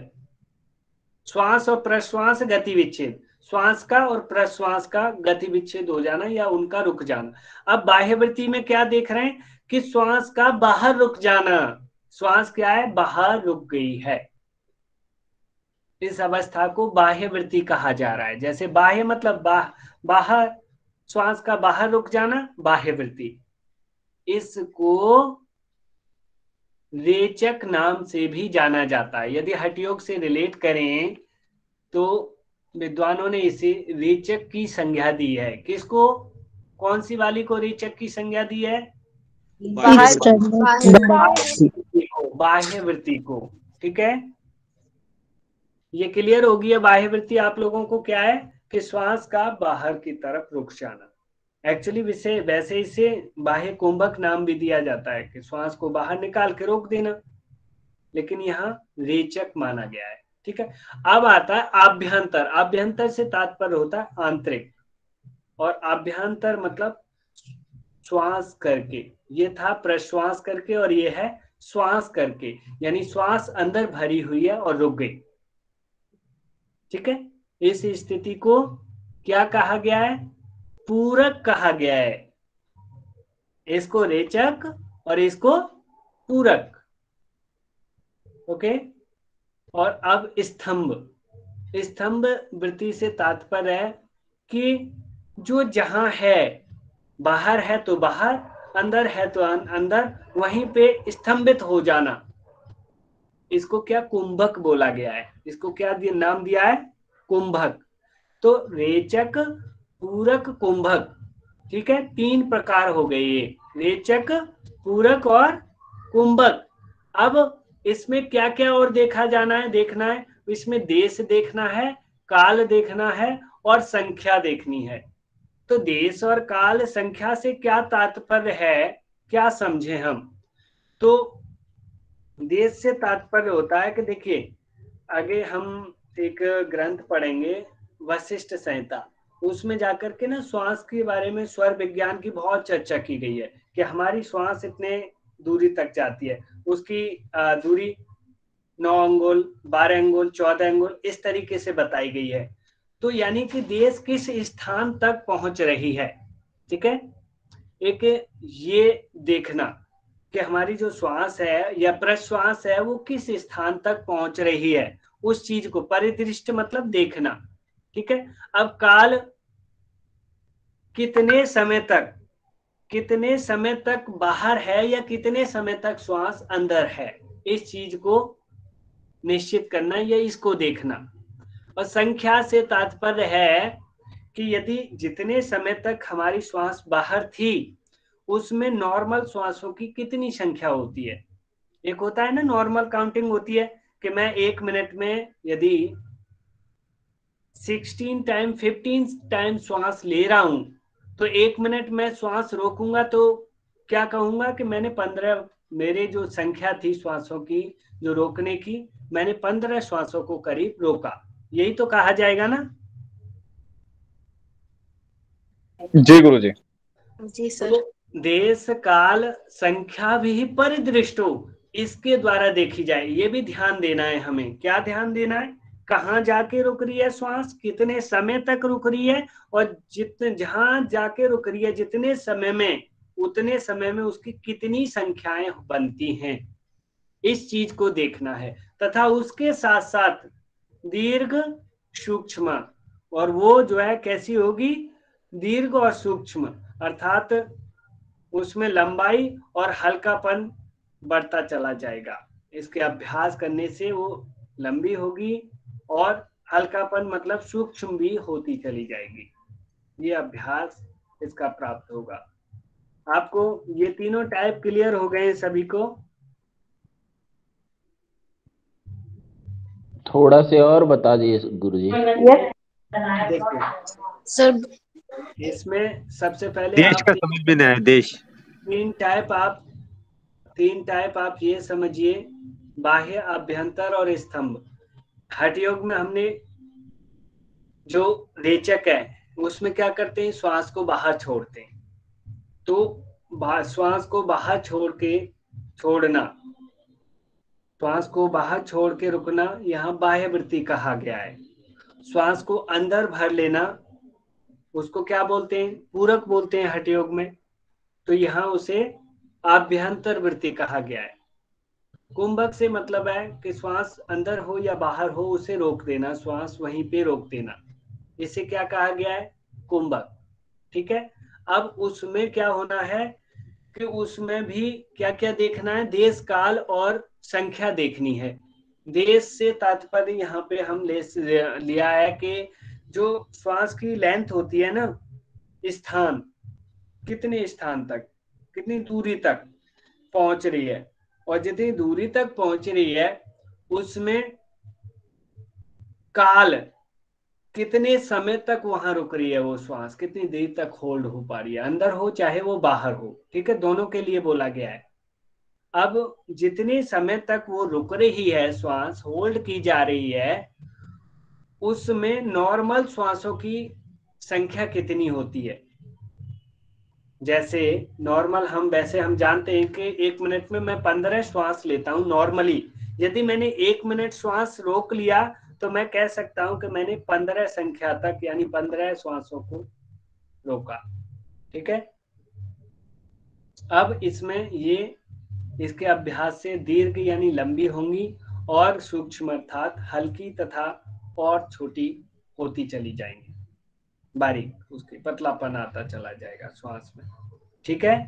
श्वास और प्रश्वास गति विच्छेद, श्वास का और प्रश्वास का गति विच्छेद हो जाना या उनका रुक जाना। अब बाह्य वृत्ति में क्या देख रहे हैं कि श्वास का बाहर रुक जाना, श्वास क्या है, बाहर रुक गई है, इस अवस्था को बाह्य वृत्ति कहा जा रहा है। जैसे बाह्य मतलब बाह, बाहर, श्वास का बाहर रुक जाना बाह्य वृत्ति। इसको रेचक नाम से भी जाना जाता है। यदि हठ योग से रिलेट करें तो विद्वानों ने इसे रेचक की संज्ञा दी है। किसको? कौन सी वाली को रेचक की संज्ञा दी है? बाह्य वृत्ति को। ठीक है, ये क्लियर होगी है। बाह्य वृत्ति आप लोगों को क्या है कि श्वास का बाहर की तरफ रुक जाना। एक्चुअली वैसे वैसे इसे बाह्य कुंभक नाम भी दिया जाता है कि श्वास को बाहर निकाल के रोक देना, लेकिन यहाँ रेचक माना गया है। ठीक है, अब आता है आभ्यंतर। आभ्यंतर से तात्पर्य होता है आंतरिक, और आभ्यंतर मतलब श्वास करके। ये था प्रश्वास करके और ये है श्वास करके, यानी श्वास अंदर भरी हुई है और रुक गई। ठीक है, इस स्थिति को क्या कहा गया है? पूरक कहा गया है। इसको रेचक और इसको पूरक। ओके, और अब स्तंभ। स्तंभ वृत्ति से तात्पर्य है कि जो जहां है, बाहर है तो बाहर, अंदर है तो अंदर, वहीं पे स्तंभित हो जाना। इसको क्या कुंभक बोला गया है। इसको क्या दिया, नाम दिया है? कुंभक। तो रेचक, पूरक, कुंभक। ठीक है, तीन प्रकार हो गए ये, रेचक, पूरक और कुंभक। अब इसमें क्या क्या और देखा जाना है, देखना है। इसमें देश देखना है, काल देखना है और संख्या देखनी है। तो देश और काल संख्या से क्या तात्पर्य है, क्या समझे हम? तो देश से तात्पर्य होता है कि देखिए, आगे हम एक ग्रंथ पढ़ेंगे वशिष्ठ संहिता, उसमें जाकर के ना श्वास के बारे में, स्वर विज्ञान की बहुत चर्चा की गई है कि हमारी श्वास इतने दूरी तक जाती है, उसकी दूरी नौ अंगुल, बारह अंगुल, चौदह अंगुल इस तरीके से बताई गई है। तो यानी कि देश किस स्थान तक पहुंच रही है। ठीक है, एक ये देखना कि हमारी जो श्वास है या प्रश्वास है वो किस स्थान तक पहुंच रही है, उस चीज को परिदृष्ट मतलब देखना। ठीक है, अब काल कितने समय तक, कितने समय तक बाहर है या कितने समय तक श्वास अंदर है, इस चीज को निश्चित करना या इसको देखना। और संख्या से तात्पर्य है कि यदि जितने समय तक हमारी श्वास बाहर थी उसमें नॉर्मल श्वासों की कितनी संख्या होती है। एक होता है ना नॉर्मल काउंटिंग होती है कि मैं एक मिनट में यदि सोलह टाइम पंद्रह टाइम श्वास ले रहा हूं तो एक मिनट में श्वास रोकूंगा तो क्या कहूंगा कि मैंने पंद्रह, मेरे जो संख्या थी श्वासों की जो रोकने की, मैंने पंद्रह श्वासों को करीब रोका। यही तो कहा जाएगा ना? जी गुरु जी। जी सर। तो देश काल संख्या भी परिदृष्टो इसके द्वारा देखी जाए, ये भी ध्यान देना है हमें। क्या ध्यान देना है? कहाँ जाके रुक रही है श्वास, कितने समय तक रुक रही है, और जितने जहां जाके रुक रही है जितने समय में, उतने समय में उसकी कितनी संख्याएं बनती हैं, इस चीज को देखना है। तथा उसके साथ साथ दीर्घ, सूक्ष्म, और वो जो है कैसी होगी, दीर्घ और सूक्ष्म, अर्थात उसमें लंबाई और हल्कापन बढ़ता चला जाएगा। इसके अभ्यास करने से वो लंबी होगी और हल्कापन मतलब सूक्ष्म भी होती चली जाएगी। ये अभ्यास इसका प्राप्त होगा आपको। ये तीनों टाइप क्लियर हो गए सभी को? थोड़ा से और बता दीजिए गुरुजी। देखिए सर, इसमें सबसे पहले देश का समझ में नहीं आया। देश तीन टाइप आप तीन टाइप आप ये समझिए, बाह्य, अभ्यंतर और स्तंभ। हठ योग में हमने जो रेचक है उसमें क्या करते हैं, श्वास को बाहर छोड़ते हैं। तो श्वास को बाहर छोड़ के छोड़ना, श्वास को बाहर छोड़ के रुकना, यहाँ बाह्य वृत्ति कहा गया है। श्वास को अंदर भर लेना, उसको क्या बोलते हैं, पूरक बोलते हैं हठ योग में। तो यहाँ उसे आभ्यंतर वृत्ति कहा गया है। कुंभक से मतलब है कि श्वास अंदर हो या बाहर हो उसे रोक देना, श्वास वहीं पे रोक देना, इसे क्या कहा गया है, कुंभक। ठीक है, अब उसमें क्या होना है कि उसमें भी क्या क्या देखना है, देश, काल और संख्या देखनी है। देश से तात्पर्य यहाँ पे हम ले लिया है कि जो श्वास की लेंथ होती है ना, स्थान, कितने स्थान तक, कितनी दूरी तक, पहुंच रही है, और जितनी दूरी तक पहुंच रही है उसमें काल कितने समय तक वहां रुक रही है, वो श्वास कितनी देर तक होल्ड हो पा रही है, अंदर हो चाहे वो बाहर हो, ठीक है, दोनों के लिए बोला गया है। अब जितने समय तक वो रुक रही है, श्वास होल्ड की जा रही है, उसमें नॉर्मल श्वासों की संख्या कितनी होती है। जैसे नॉर्मल हम वैसे हम जानते हैं कि एक मिनट में मैं पंद्रह श्वास लेता हूं नॉर्मली। यदि मैंने एक मिनट श्वास रोक लिया तो मैं कह सकता हूं कि मैंने पंद्रह संख्या तक यानी पंद्रह श्वासों को रोका, ठीक है। अब इसमें ये इसके अभ्यास से दीर्घ यानी लंबी होंगी और सूक्ष्म अर्थात हल्की तथा और छोटी होती चली जाएंगी, बारीक, उसके पतलापन आता चला जाएगा श्वास में, ठीक है।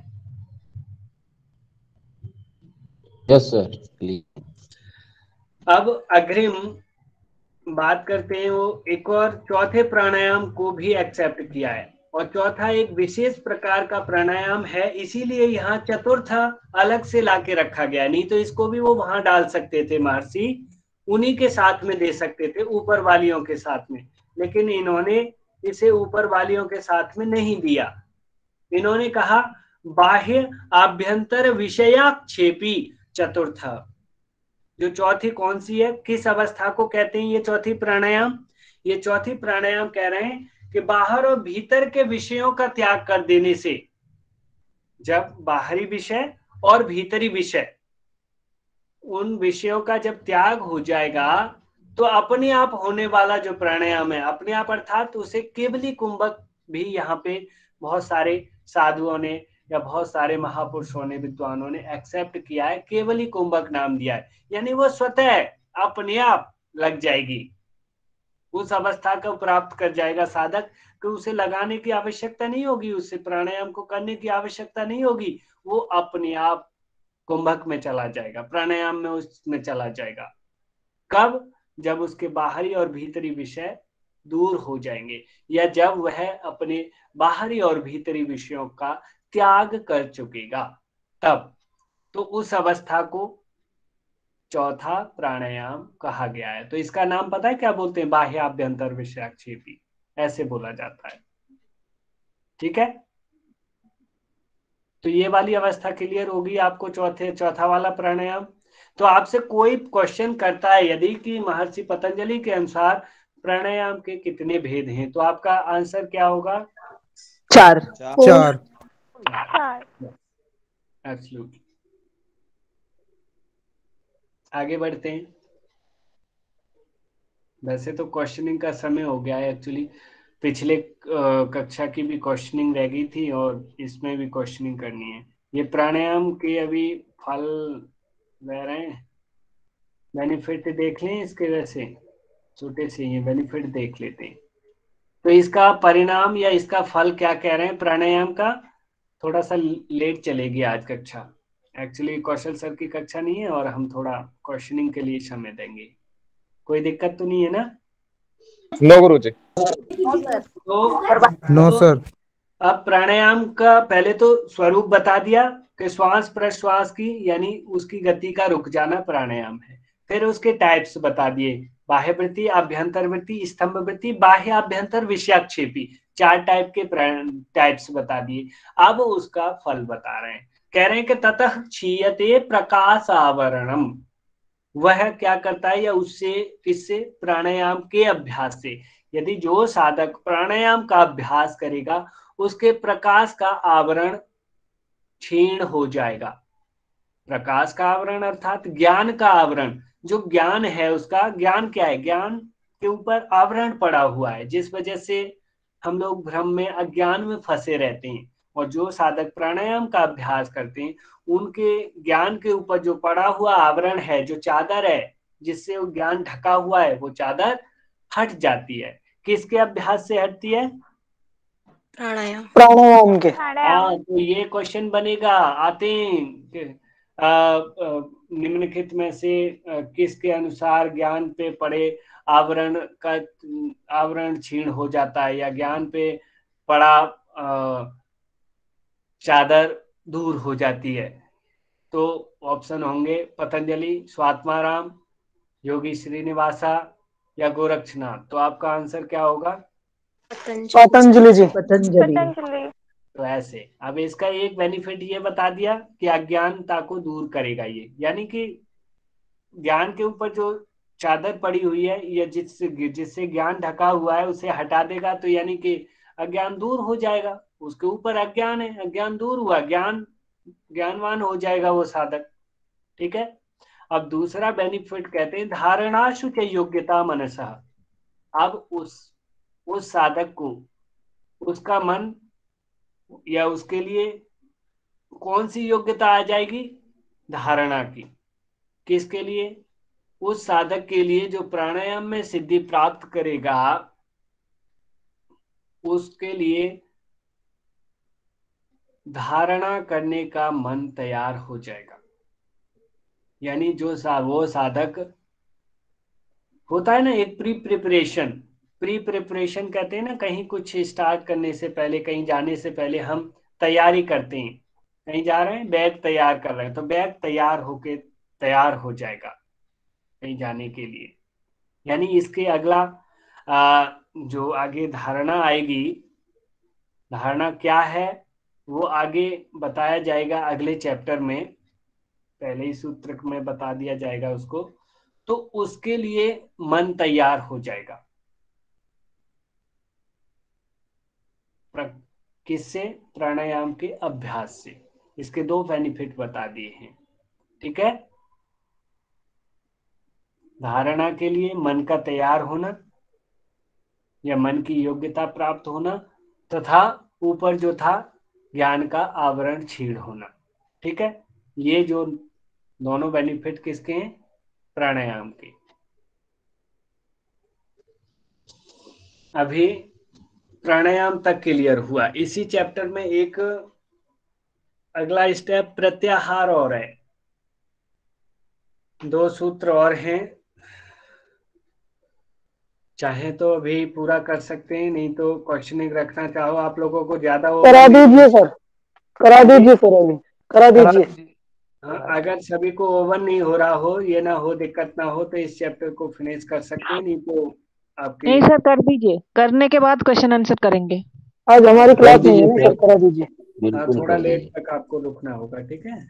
Yes sir. अब अग्रिम बात करते हैं, वो एक और चौथे प्राणायाम को भी एक्सेप्ट किया है, और चौथा एक विशेष प्रकार का प्राणायाम है, इसीलिए यहाँ चतुर्थ अलग से लाके रखा गया, नहीं तो इसको भी वो वहां डाल सकते थे महर्षि, उन्हीं के साथ में दे सकते थे, ऊपर वालियों के साथ में, लेकिन इन्होंने इसे ऊपर वालियों के साथ में नहीं दिया। इन्होंने कहा बाह्य आभ्यंतर विषयाक्षेपी चतुर्थ। जो चौथी कौन सी है, किस अवस्था को कहते हैं ये चौथी प्राणायाम? ये चौथी प्राणायाम कह रहे हैं कि बाहर और भीतर के विषयों का त्याग कर देने से, जब बाहरी विषय और भीतरी विषय, उन विषयों का जब त्याग हो जाएगा तो अपने आप होने वाला जो प्राणायाम है, अपने आप अर्थात उसे केवली कुंभक भी यहाँ पे बहुत सारे साधुओं ने या बहुत सारे महापुरुषों ने, विद्वानों ने एक्सेप्ट किया है, केवली कुंभक नाम दिया है, यानी वो स्वतः अपने आप लग जाएगी, उस अवस्था को प्राप्त कर जाएगा साधक कि उसे लगाने की आवश्यकता नहीं होगी, उससे प्राणायाम को करने की आवश्यकता नहीं होगी, वो अपने आप कुंभक में चला जाएगा, प्राणायाम में उसमें चला जाएगा। कब? जब उसके बाहरी और भीतरी विषय दूर हो जाएंगे, या जब वह अपने बाहरी और भीतरी विषयों का त्याग कर चुकेगा, तब। तो उस अवस्था को चौथा प्राणायाम कहा गया है। तो इसका नाम पता है क्या बोलते हैं? बाह्य आभ्यंतर विषयाक्षेपी, ऐसे बोला जाता है, ठीक है। तो ये वाली अवस्था क्लियर होगी आपको, चौथे चौथा वाला प्राणायाम। तो आपसे कोई क्वेश्चन करता है यदि कि महर्षि पतंजलि के अनुसार प्राणायाम के कितने भेद हैं, तो आपका आंसर क्या होगा? चार। चार। एब्सोल्युटली। आगे बढ़ते हैं। वैसे तो क्वेश्चनिंग का समय हो गया है, एक्चुअली पिछले कक्षा की भी क्वेश्चनिंग रह गई थी और इसमें भी क्वेश्चनिंग करनी है। ये प्राणायाम के अभी फल रह रहे हैं, बेनिफिट देख लें इसके, वैसे छोटे से ये बेनिफिट देख लेते हैं। तो इसका परिणाम या इसका फल क्या कह रहे हैं प्राणायाम का? थोड़ा सा लेट चलेगी आज कक्षा, एक्चुअली कौशल सर की कक्षा नहीं है और हम थोड़ा क्वेश्चनिंग के लिए समय देंगे। कोई दिक्कत तो नहीं है ना? नो गुरुजी। तो नो सर। अब प्राणायाम का पहले तो स्वरूप बता दिया कि श्वास प्रश्वास की यानी उसकी गति का रुक जाना प्राणायाम है। फिर उसके टाइप्स बता दिए, बाह्य वृत्ति, आभ्यंतर वृत्ति, स्तंभ वृत्ति, बाह्य आभ्यंतर विषयाक्षेपी, चार टाइप के टाइप्स बता दिए। अब उसका फल बता रहे हैं, कह रहे हैं कि ततः क्षीयते प्रकाश आवरणम, वह क्या करता है या उससे, किससे? प्राणायाम के अभ्यास से। यदि जो साधक प्राणायाम का अभ्यास करेगा उसके प्रकाश का आवरण क्षीण हो जाएगा। प्रकाश का आवरण अर्थात ज्ञान का आवरण, जो ज्ञान है उसका, ज्ञान क्या है? ज्ञान के ऊपर आवरण पड़ा हुआ है, जिस वजह से हम लोग भ्रम में, अज्ञान में फंसे रहते हैं। और जो साधक प्राणायाम का अभ्यास करते हैं उनके ज्ञान के ऊपर जो पड़ा हुआ आवरण है, जो चादर है जिससे वो ज्ञान ढका हुआ है, वो चादर हट जाती है। किसके अभ्यास से हटती है? प्राणायाम। प्राणायाम के। हाँ, तो ये क्वेश्चन बनेगा, आते हैं निम्नलिखित में से आ, किसके अनुसार ज्ञान पे पड़े आवरण का आवरण क्षीण हो जाता है, या ज्ञान पे पड़ा आ, चादर दूर हो जाती है। तो ऑप्शन होंगे पतंजलि, स्वात्माराम, योगी श्रीनिवासा या गोरक्षनाथ। तो आपका आंसर क्या होगा? पतंजलि जी। पतंजलि। तो ऐसे अब इसका एक बेनिफिट ये बता दिया कि अज्ञानता को दूर करेगा ये, यानी कि ज्ञान के ऊपर जो चादर पड़ी हुई है या जिससे जिससे ज्ञान ढका हुआ है उसे हटा देगा, तो यानी कि अज्ञान दूर हो जाएगा। उसके ऊपर अज्ञान है, अज्ञान दूर हुआ, ज्ञान ज्ञानवान हो जाएगा वो साधक। ठीक है। अब दूसरा बेनिफिट कहते हैं धारणाशु च योग्यता मनसा। अब उस उस साधक को उसका मन या उसके लिए कौन सी योग्यता आ जाएगी? धारणा की। किसके लिए? उस साधक के लिए जो प्राणायाम में सिद्धि प्राप्त करेगा, उसके लिए धारणा करने का मन तैयार हो जाएगा। यानी जो सा वो साधक होता है ना, एक प्री प्रिपरेशन, प्री प्रिपरेशन कहते हैं ना, कहीं कुछ स्टार्ट करने से पहले, कहीं जाने से पहले हम तैयारी करते हैं। कहीं जा रहे हैं, बैग तैयार कर रहे हैं, तो बैग तैयार होके तैयार हो जाएगा कहीं जाने के लिए। यानी इसके अगला आ, जो आगे धारणा आएगी, धारणा क्या है वो आगे बताया जाएगा अगले चैप्टर में, पहले ही सूत्र में बता दिया जाएगा उसको। तो उसके लिए मन तैयार हो जाएगा। किससे? प्राणायाम के अभ्यास से। इसके दो बेनिफिट बता दिए हैं। ठीक है। धारणा के लिए मन का तैयार होना या मन की योग्यता प्राप्त होना, तथा ऊपर जो था ज्ञान का आवरण छीड़ होना। ठीक है। ये जो दोनों बेनिफिट किसके हैं? प्राणायाम के। अभी प्राणायाम तक क्लियर हुआ। इसी चैप्टर में एक अगला स्टेप प्रत्याहार और है। दो सूत्र और हैं, चाहे तो अभी पूरा कर सकते हैं, नहीं तो क्वेश्चनिंग रखना चाहो आप लोगों को ज्यादा हो करा दीजिए सर, करा दीजिए सर, अभी करा दीजिए। हाँ, अगर सभी को ओवन नहीं हो रहा हो, ये ना हो, दिक्कत ना हो, तो इस चैप्टर को फिनिश कर सकते हैं, नहीं तो आपकी नहीं सर कर दीजिए, करने के बाद क्वेश्चन आंसर करेंगे। आज हमारी क्लास नहीं है ना सर, करा दीजिए। हाँ, थोड़ा लेट तक आपको रुकना होगा। ठीक है।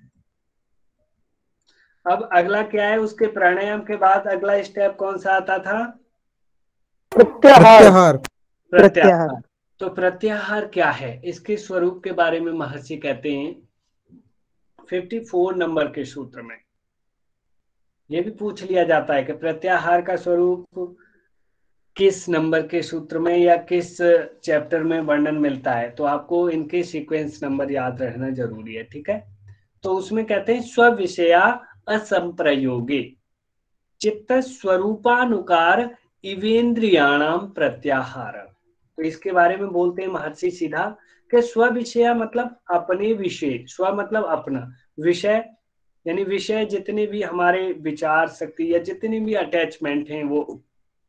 अब अगला क्या है? उसके प्राणायाम के बाद अगला स्टेप कौन सा आता था? प्रत्याहार। प्रत्याहार। तो प्रत्याहार क्या है? इसके स्वरूप के बारे में महर्षि कहते हैं चौवन नंबर के सूत्र में। यह भी पूछ लिया जाता है कि प्रत्याहार का स्वरूप किस नंबर के सूत्र में या किस चैप्टर में वर्णन मिलता है, तो आपको इनके सीक्वेंस नंबर याद रहना जरूरी है। ठीक है। तो उसमें कहते हैं स्विषया असंप्रयोगे चित्त स्वरूपानुकार इवेंद्रियाणाम प्रत्याहार। तो इसके बारे में बोलते हैं महर्षि सीधा कि स्विषया मतलब अपने विषय, स्व मतलब अपना, विषय यानी विषय जितने भी हमारे विचार शक्ति या जितने भी अटैचमेंट हैं वो,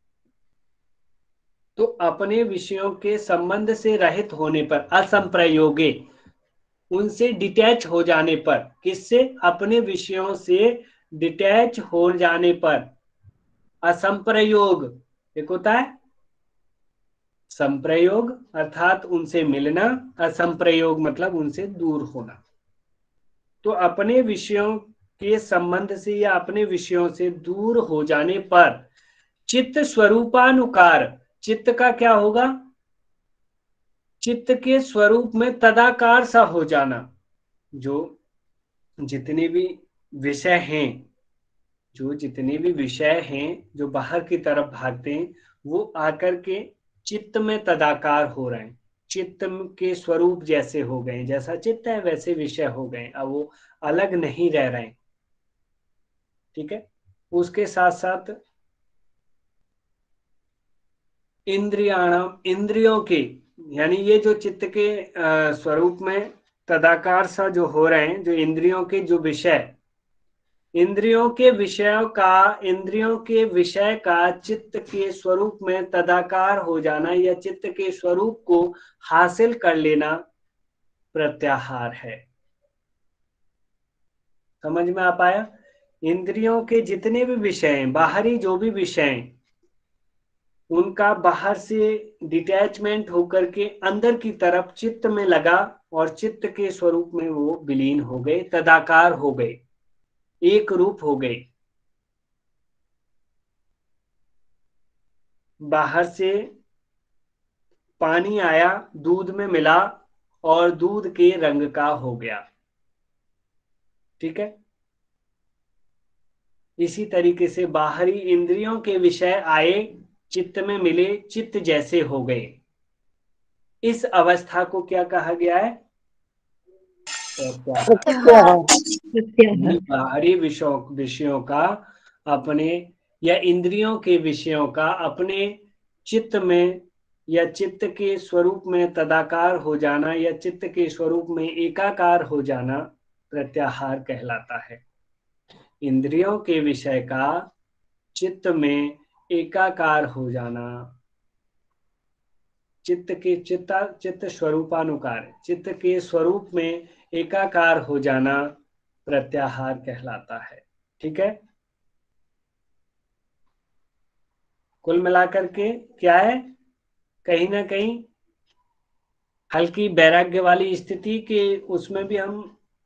तो अपने विषयों के संबंध से रहित होने पर, असंप्रयोगे उनसे डिटैच हो जाने पर, किससे? अपने विषयों से डिटैच हो जाने पर, असंप्रयोग एक होता है संप्रयोग अर्थात उनसे मिलना, असंप्रयोग मतलब उनसे दूर होना। तो अपने विषयों के संबंध से या अपने विषयों से दूर हो जाने पर चित्त स्वरूपानुकार, चित्त का क्या होगा? चित्त के स्वरूप में तदाकार सा हो जाना। जो जितने भी विषय हैं, जो जितने भी विषय हैं जो बाहर की तरफ भागते हैं, वो आकर के चित्त में तदाकार हो रहे हैं, चित्त के स्वरूप जैसे हो गए, जैसा चित्त है वैसे विषय हो गए, अब वो अलग नहीं रह रहे हैं। ठीक है। उसके साथ साथ इंद्रियाणाम, इंद्रियों के, यानी ये जो चित्त के स्वरूप में तदाकार सा जो हो रहे हैं, जो इंद्रियों के जो विषय, इंद्रियों के विषयों का, इंद्रियों के विषय का चित्त के स्वरूप में तदाकार हो जाना या चित्त के स्वरूप को हासिल कर लेना प्रत्याहार है। समझ में आ पाया? इंद्रियों के जितने भी विषय हैं, बाहरी जो भी विषय हैं, उनका बाहर से डिटैचमेंट होकर के अंदर की तरफ चित्त में लगा और चित्त के स्वरूप में वो विलीन हो गए, तदाकार हो गए, एक रूप हो गए। बाहर से पानी आया, दूध में मिला और दूध के रंग का हो गया। ठीक है, इसी तरीके से बाहरी इंद्रियों के विषय आए, चित्त में मिले, चित्त जैसे हो गए। इस अवस्था को क्या कहा गया है? बाहरी विषयों विषयों का अपने या इंद्रियों के विषयों का अपने चित्त में या चित्त के स्वरूप में तदाकार हो जाना या चित्त के स्वरूप में एकाकार हो जाना प्रत्याहार कहलाता है। इंद्रियों के विषय का चित्त में एकाकार हो जाना, चित्त के चित्त चित्त स्वरूपानुकार, चित्त के स्वरूप में एकाकार हो जाना प्रत्याहार कहलाता है। ठीक है, कुल मिलाकर के क्या है, कहीं ना कहीं हल्की वैराग्य वाली स्थिति के उसमें भी हम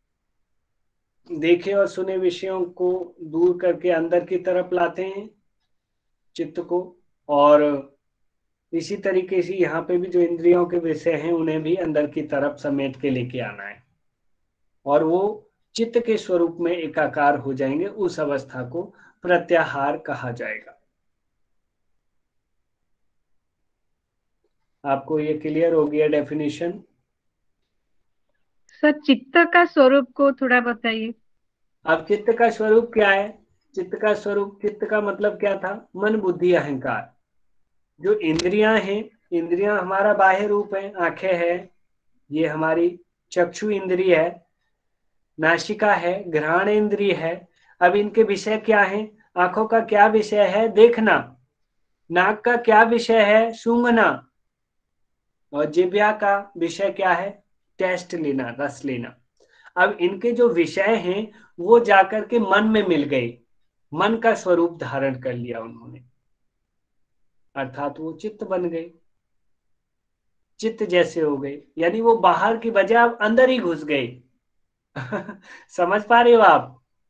देखे और सुने विषयों को दूर करके अंदर की तरफ लाते हैं चित्त को, और इसी तरीके से यहाँ पे भी जो इंद्रियों के विषय हैं उन्हें भी अंदर की तरफ समेट के लेके आना है और वो चित्त के स्वरूप में एकाकार हो जाएंगे। उस अवस्था को प्रत्याहार कहा जाएगा। आपको ये क्लियर हो गया डेफिनेशन? सर चित्त का स्वरूप को थोड़ा बताइए। अब चित्त का स्वरूप क्या है? चित्त का स्वरूप, चित्त का मतलब क्या था? मन बुद्धि अहंकार। जो इंद्रियां हैं, इंद्रियां हमारा बाह्य रूप है, आंखें है, ये हमारी चक्षु इंद्रिय है, नासिका है, घ्राण इंद्रिय है। अब इनके विषय क्या है? आंखों का क्या विषय है? देखना। नाक का क्या विषय है? सूंघना। और जिह्वा का विषय क्या है? टेस्ट लेना, रस लेना। अब इनके जो विषय हैं वो जाकर के मन में मिल गए, मन का स्वरूप धारण कर लिया उन्होंने, अर्थात वो चित्त बन गए, चित्त जैसे हो गए। यानी वो बाहर की बजाय अब अंदर ही घुस गए। समझ पा रहे हो आप?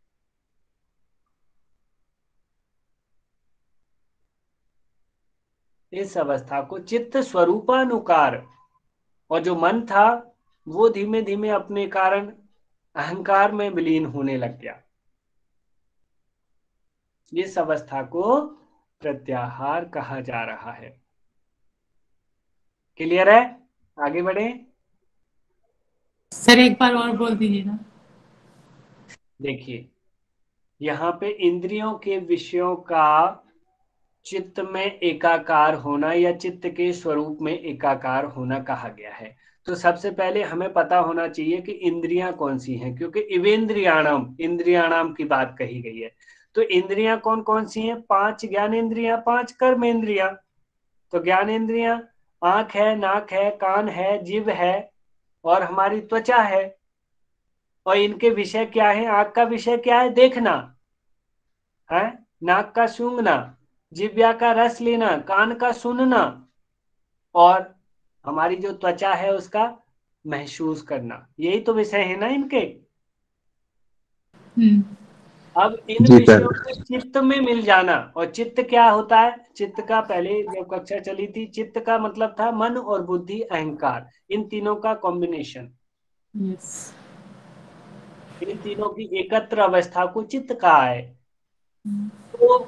इस अवस्था को चित्त स्वरूपानुकार, और जो मन था वो धीमे धीमे अपने कारण अहंकार में विलीन होने लग गया। इस अवस्था को प्रत्याहार कहा जा रहा है। क्लियर है? आगे बढ़े। सर एक बार और बोल दीजिए ना। देखिए, यहाँ पे इंद्रियों के विषयों का चित्त में एकाकार होना या चित्त के स्वरूप में एकाकार होना कहा गया है। तो सबसे पहले हमें पता होना चाहिए कि इंद्रियां कौन सी हैं, क्योंकि इवेंद्रियाणाम, इंद्रियाणाम की बात कही गई है। तो इंद्रियां कौन कौन सी हैं? पांच ज्ञान इंद्रियां, पांच कर्म इंद्रियां। तो ज्ञान इंद्रियां आंख है, नाक है, कान है, जीभ है और हमारी त्वचा है। और इनके विषय क्या है? आंख का विषय क्या है? देखना है, नाक का सूंघना, जिह्वा का रस लेना, कान का सुनना, और हमारी जो त्वचा है उसका महसूस करना। यही तो विषय है ना इनके। अब इन विषयों को चित्त में मिल जाना। और चित्त क्या होता है? चित्त का पहले जब कक्षा चली थी, चित्त का मतलब था मन और बुद्धि अहंकार, इन तीनों का कॉम्बिनेशन। yes. इन तीनों की एकत्र अवस्था को चित्त कहा है। तो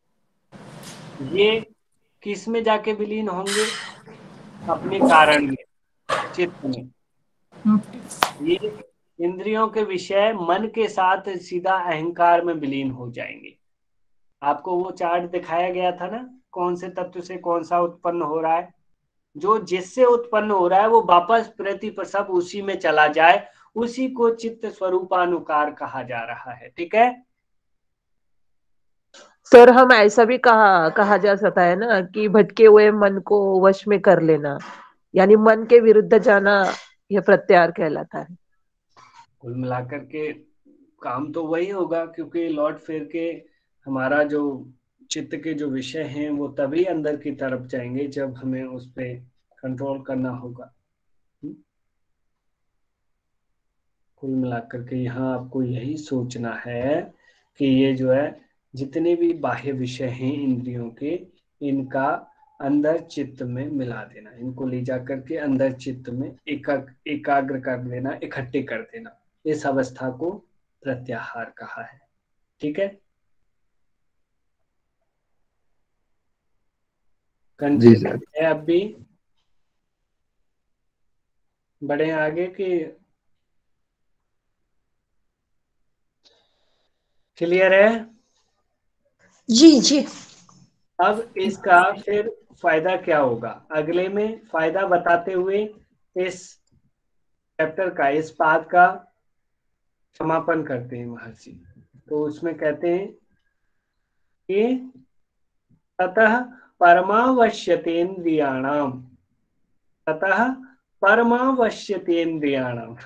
ये किस में जाके विलीन होंगे? अपने कारण में, चित्त में। ये इंद्रियों के विषय मन के साथ सीधा अहंकार में विलीन हो जाएंगे। आपको वो चार्ट दिखाया गया था ना, कौन से तत्व से कौन सा उत्पन्न हो रहा है। जो जिससे उत्पन्न हो रहा है वो वापस प्रति प्रसव उसी में चला जाए, उसी को चित्त स्वरूपानुकार कहा जा रहा है। ठीक है सर, हम ऐसा भी कहा कहा जा सकता है ना कि भटके हुए मन को वश में कर लेना, यानी मन के विरुद्ध जाना, यह प्रत्याहार कहलाता है। कुल मिलाकर के काम तो वही होगा, क्योंकि लौट फिर के हमारा जो चित्त के जो विषय हैं वो तभी अंदर की तरफ जाएंगे जब हमें उस पे कंट्रोल करना होगा। कुल मिलाकर के यहाँ आपको यही सोचना है कि ये जो है जितने भी बाह्य विषय हैं इंद्रियों के, इनका अंदर चित्त में मिला देना, इनको ले जा करके अंदर चित्त में एकाग्र एकाग्र कर देना, इकट्ठे कर देना। इस अवस्था को प्रत्याहार कहा है। ठीक है, कंटिन्यू है। अब भी बढ़े आगे कि क्लियर है? जी जी। अब इसका फिर फायदा क्या होगा, अगले में फायदा बताते हुए इस चैप्टर का, इस पाठ का समापन करते हैं महर्षि। तो उसमें कहते हैं कि ततः परमावश्यतेन्द्रियाणाम, ततः परमावश्यतेन्द्रियाणाम।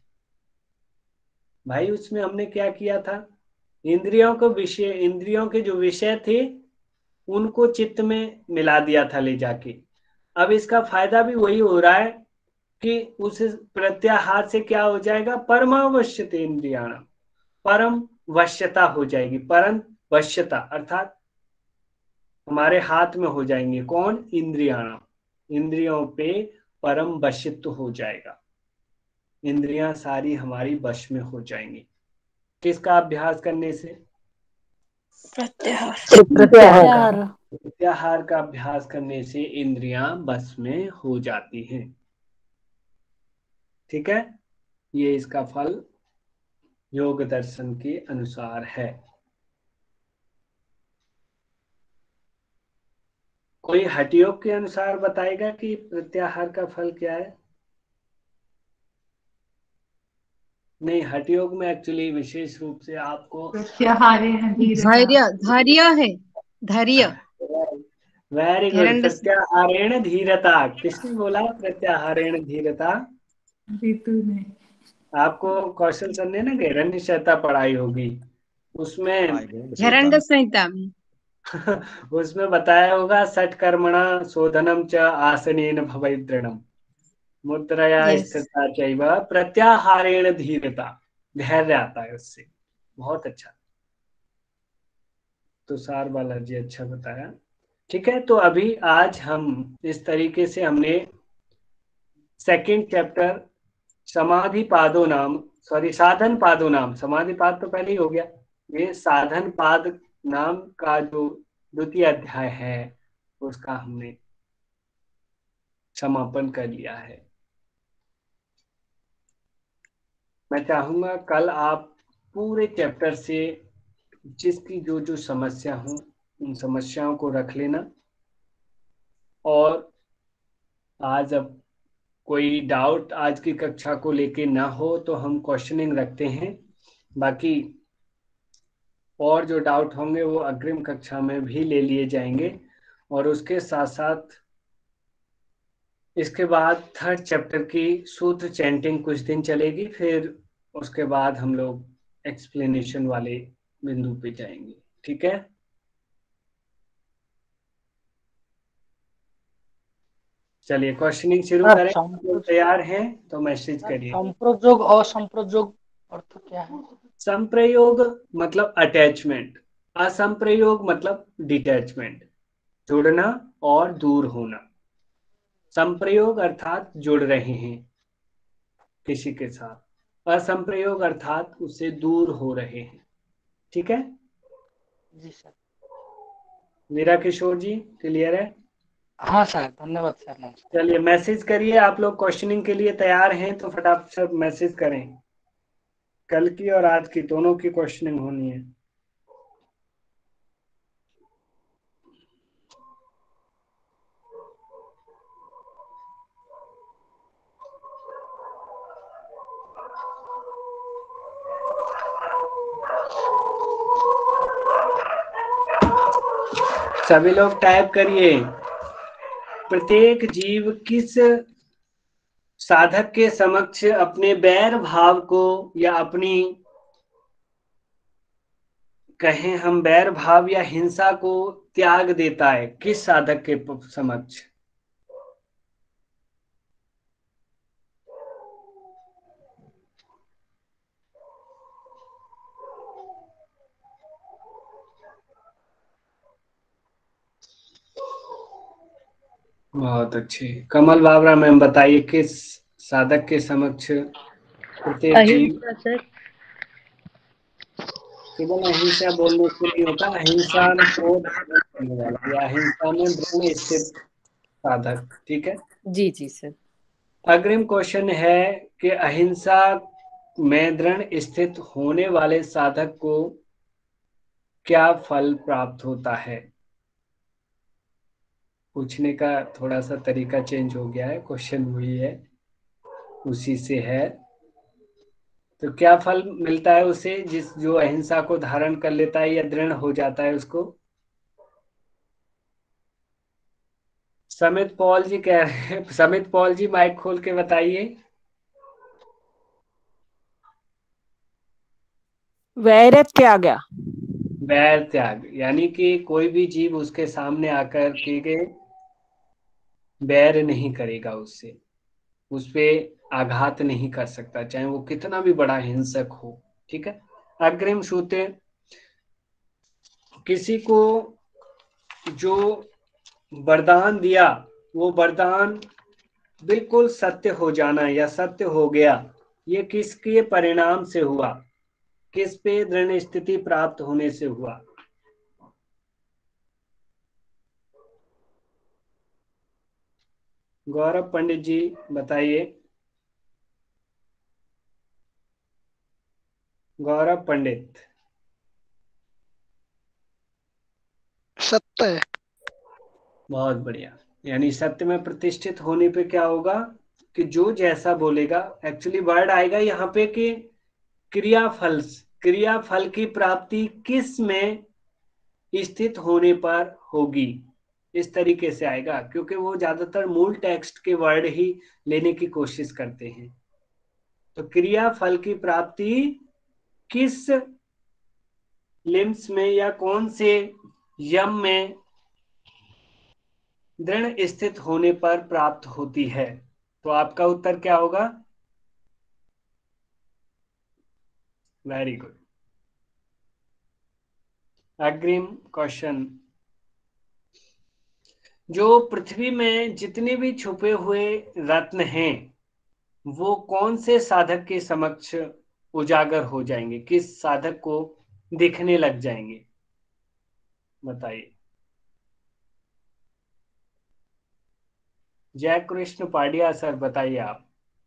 भाई उसमें हमने क्या किया था, इंद्रियों को विषय, इंद्रियों के जो विषय थे उनको चित्त में मिला दिया था ले जाके। अब इसका फायदा भी वही हो रहा है कि उस प्रत्याहार से क्या हो जाएगा, परमावश्यतेन्द्रियाणाम, परम वश्यता हो जाएगी। परम वश्यता अर्थात हमारे हाथ में हो जाएंगे, कौन, इंद्रियाणाम, इंद्रियों पे परम वशित्व हो जाएगा, इंद्रियां सारी हमारी वश में हो जाएंगी। किसका अभ्यास करने से, प्रत्याहार प्रत्याहार प्रत्याहार का अभ्यास करने से इंद्रियां बस में हो जाती हैं। ठीक है, ये इसका फल योग दर्शन के अनुसार है। कोई हठ योग के अनुसार बताएगा कि प्रत्याहार का फल क्या है? नहीं, हठ योग में एक्चुअली विशेष रूप से आपको धैर्य धैर्य है, धैर्य। वेरी गुड, हिरण्य- प्रत्याहारेण धीरता। किसने बोला प्रत्याहारेण धीरता? ऋतु ने। आपको कौशल सर ने ना हिरण्य संहिता पढ़ाई होगी, उसमें हिरण्य संहिता में उसमें बताया होगा सठ कर्मणा शोधनम च आसनेन भवेत् दृढ़म् मुद्रया Yes. स्थिरता चैव प्रत्याहारेण धीरता। धैर्य आता है उससे, बहुत अच्छा। तो सार बालाजी अच्छा बताया। ठीक है, तो अभी आज हम इस तरीके से हमने सेकंड चैप्टर समाधि पादो नाम, सॉरी साधन पादो नाम, समाधि पाद तो पहले ही हो गया, ये साधन पाद नाम का जो द्वितीय अध्याय है उसका हमने समापन कर लिया है। मैं चाहूंगा कल आप पूरे चैप्टर से जिसकी जो जो समस्या हो उन समस्याओं को रख लेना, और आज अब कोई डाउट आज की कक्षा को लेके ना हो तो हम क्वेश्चनिंग रखते हैं, बाकी और जो डाउट होंगे वो अग्रिम कक्षा में भी ले लिए जाएंगे। और उसके साथ साथ इसके बाद थर्ड चैप्टर की सूत्र चैंटिंग कुछ दिन चलेगी, फिर उसके बाद हम लोग एक्सप्लेनेशन वाले बिंदु पे जाएंगे। ठीक है, चलिए क्वेश्चनिंग शुरू हाँ, करें। संप्र- जो तैयार हैं तो मैसेज करिए। संप्रयोग और संप्रयोग अर्थ क्या है? संप्रयोग मतलब अटैचमेंट, असंप्रयोग मतलब डिटैचमेंट, जुड़ना और दूर होना। संप्रयोग अर्थात जुड़ रहे हैं किसी के साथ, असंप्रयोग अर्थात उससे दूर हो रहे हैं। ठीक है जी सर। वीरा किशोर जी, क्लियर है? हाँ सर, धन्यवाद सर। नमस्कार। चलिए मैसेज करिए, आप लोग क्वेश्चनिंग के लिए तैयार हैं तो फटाफट सब मैसेज करें। कल की और आज की दोनों की क्वेश्चनिंग होनी है। सभी लोग टाइप करिए, प्रत्येक जीव किस साधक के समक्ष अपने बैर भाव को या अपनी कहें हम बैर भाव या हिंसा को त्याग देता है किस साधक के समक्ष? बहुत अच्छे। कमल बाबरा मैम बताइए किस साधक के समक्ष प्रत्येक जीव? अहिंसा सर। केवल अहिंसा बोलने से नहीं होता, अहिंसा को धारण करने वाला या अहिंसा में दृढ़ स्थित साधक। ठीक है जी जी सर। अग्रिम क्वेश्चन है कि अहिंसा में दृढ़ स्थित होने वाले साधक को क्या फल प्राप्त होता है? पूछने का थोड़ा सा तरीका चेंज हो गया है, क्वेश्चन वही है, उसी से है। तो क्या फल मिलता है उसे जिस जो अहिंसा को धारण कर लेता है या दृढ़ हो जाता है उसको? समित पॉल जी कह रहे हैं, समित पॉल जी माइक खोल के बताइए। वैर त्याग। वैर त्याग यानी कि कोई भी जीव उसके सामने आकर के वैर नहीं करेगा, उससे उस पे आघात नहीं कर सकता, चाहे वो कितना भी बड़ा हिंसक हो। ठीक है अग्रिम सूत्र, किसी को जो वरदान दिया वो वरदान बिल्कुल सत्य हो जाना या सत्य हो गया, ये किसके परिणाम से हुआ? किस पे दृढ़ स्थिति प्राप्त होने से हुआ? गौरव पंडित जी बताइए। गौरव पंडित। सत्य। बहुत बढ़िया। यानी सत्य में प्रतिष्ठित होने पे क्या होगा कि जो जैसा बोलेगा, एक्चुअली वर्ड आएगा यहाँ पे कि क्रियाफल, क्रियाफल की प्राप्ति किस में स्थित होने पर होगी, इस तरीके से आएगा, क्योंकि वो ज्यादातर मूल टेक्स्ट के वर्ड ही लेने की कोशिश करते हैं। तो क्रियाफल की प्राप्ति किस लिम्स में या कौन से यम में दृढ़ स्थित होने पर प्राप्त होती है? तो आपका उत्तर क्या होगा? Very good. अग्रिम क्वेश्चन, जो पृथ्वी में जितने भी छुपे हुए रत्न हैं वो कौन से साधक के समक्ष उजागर हो जाएंगे, किस साधक को दिखने लग जाएंगे? बताइए। जय कृष्ण पाडिया सर बताइए आप।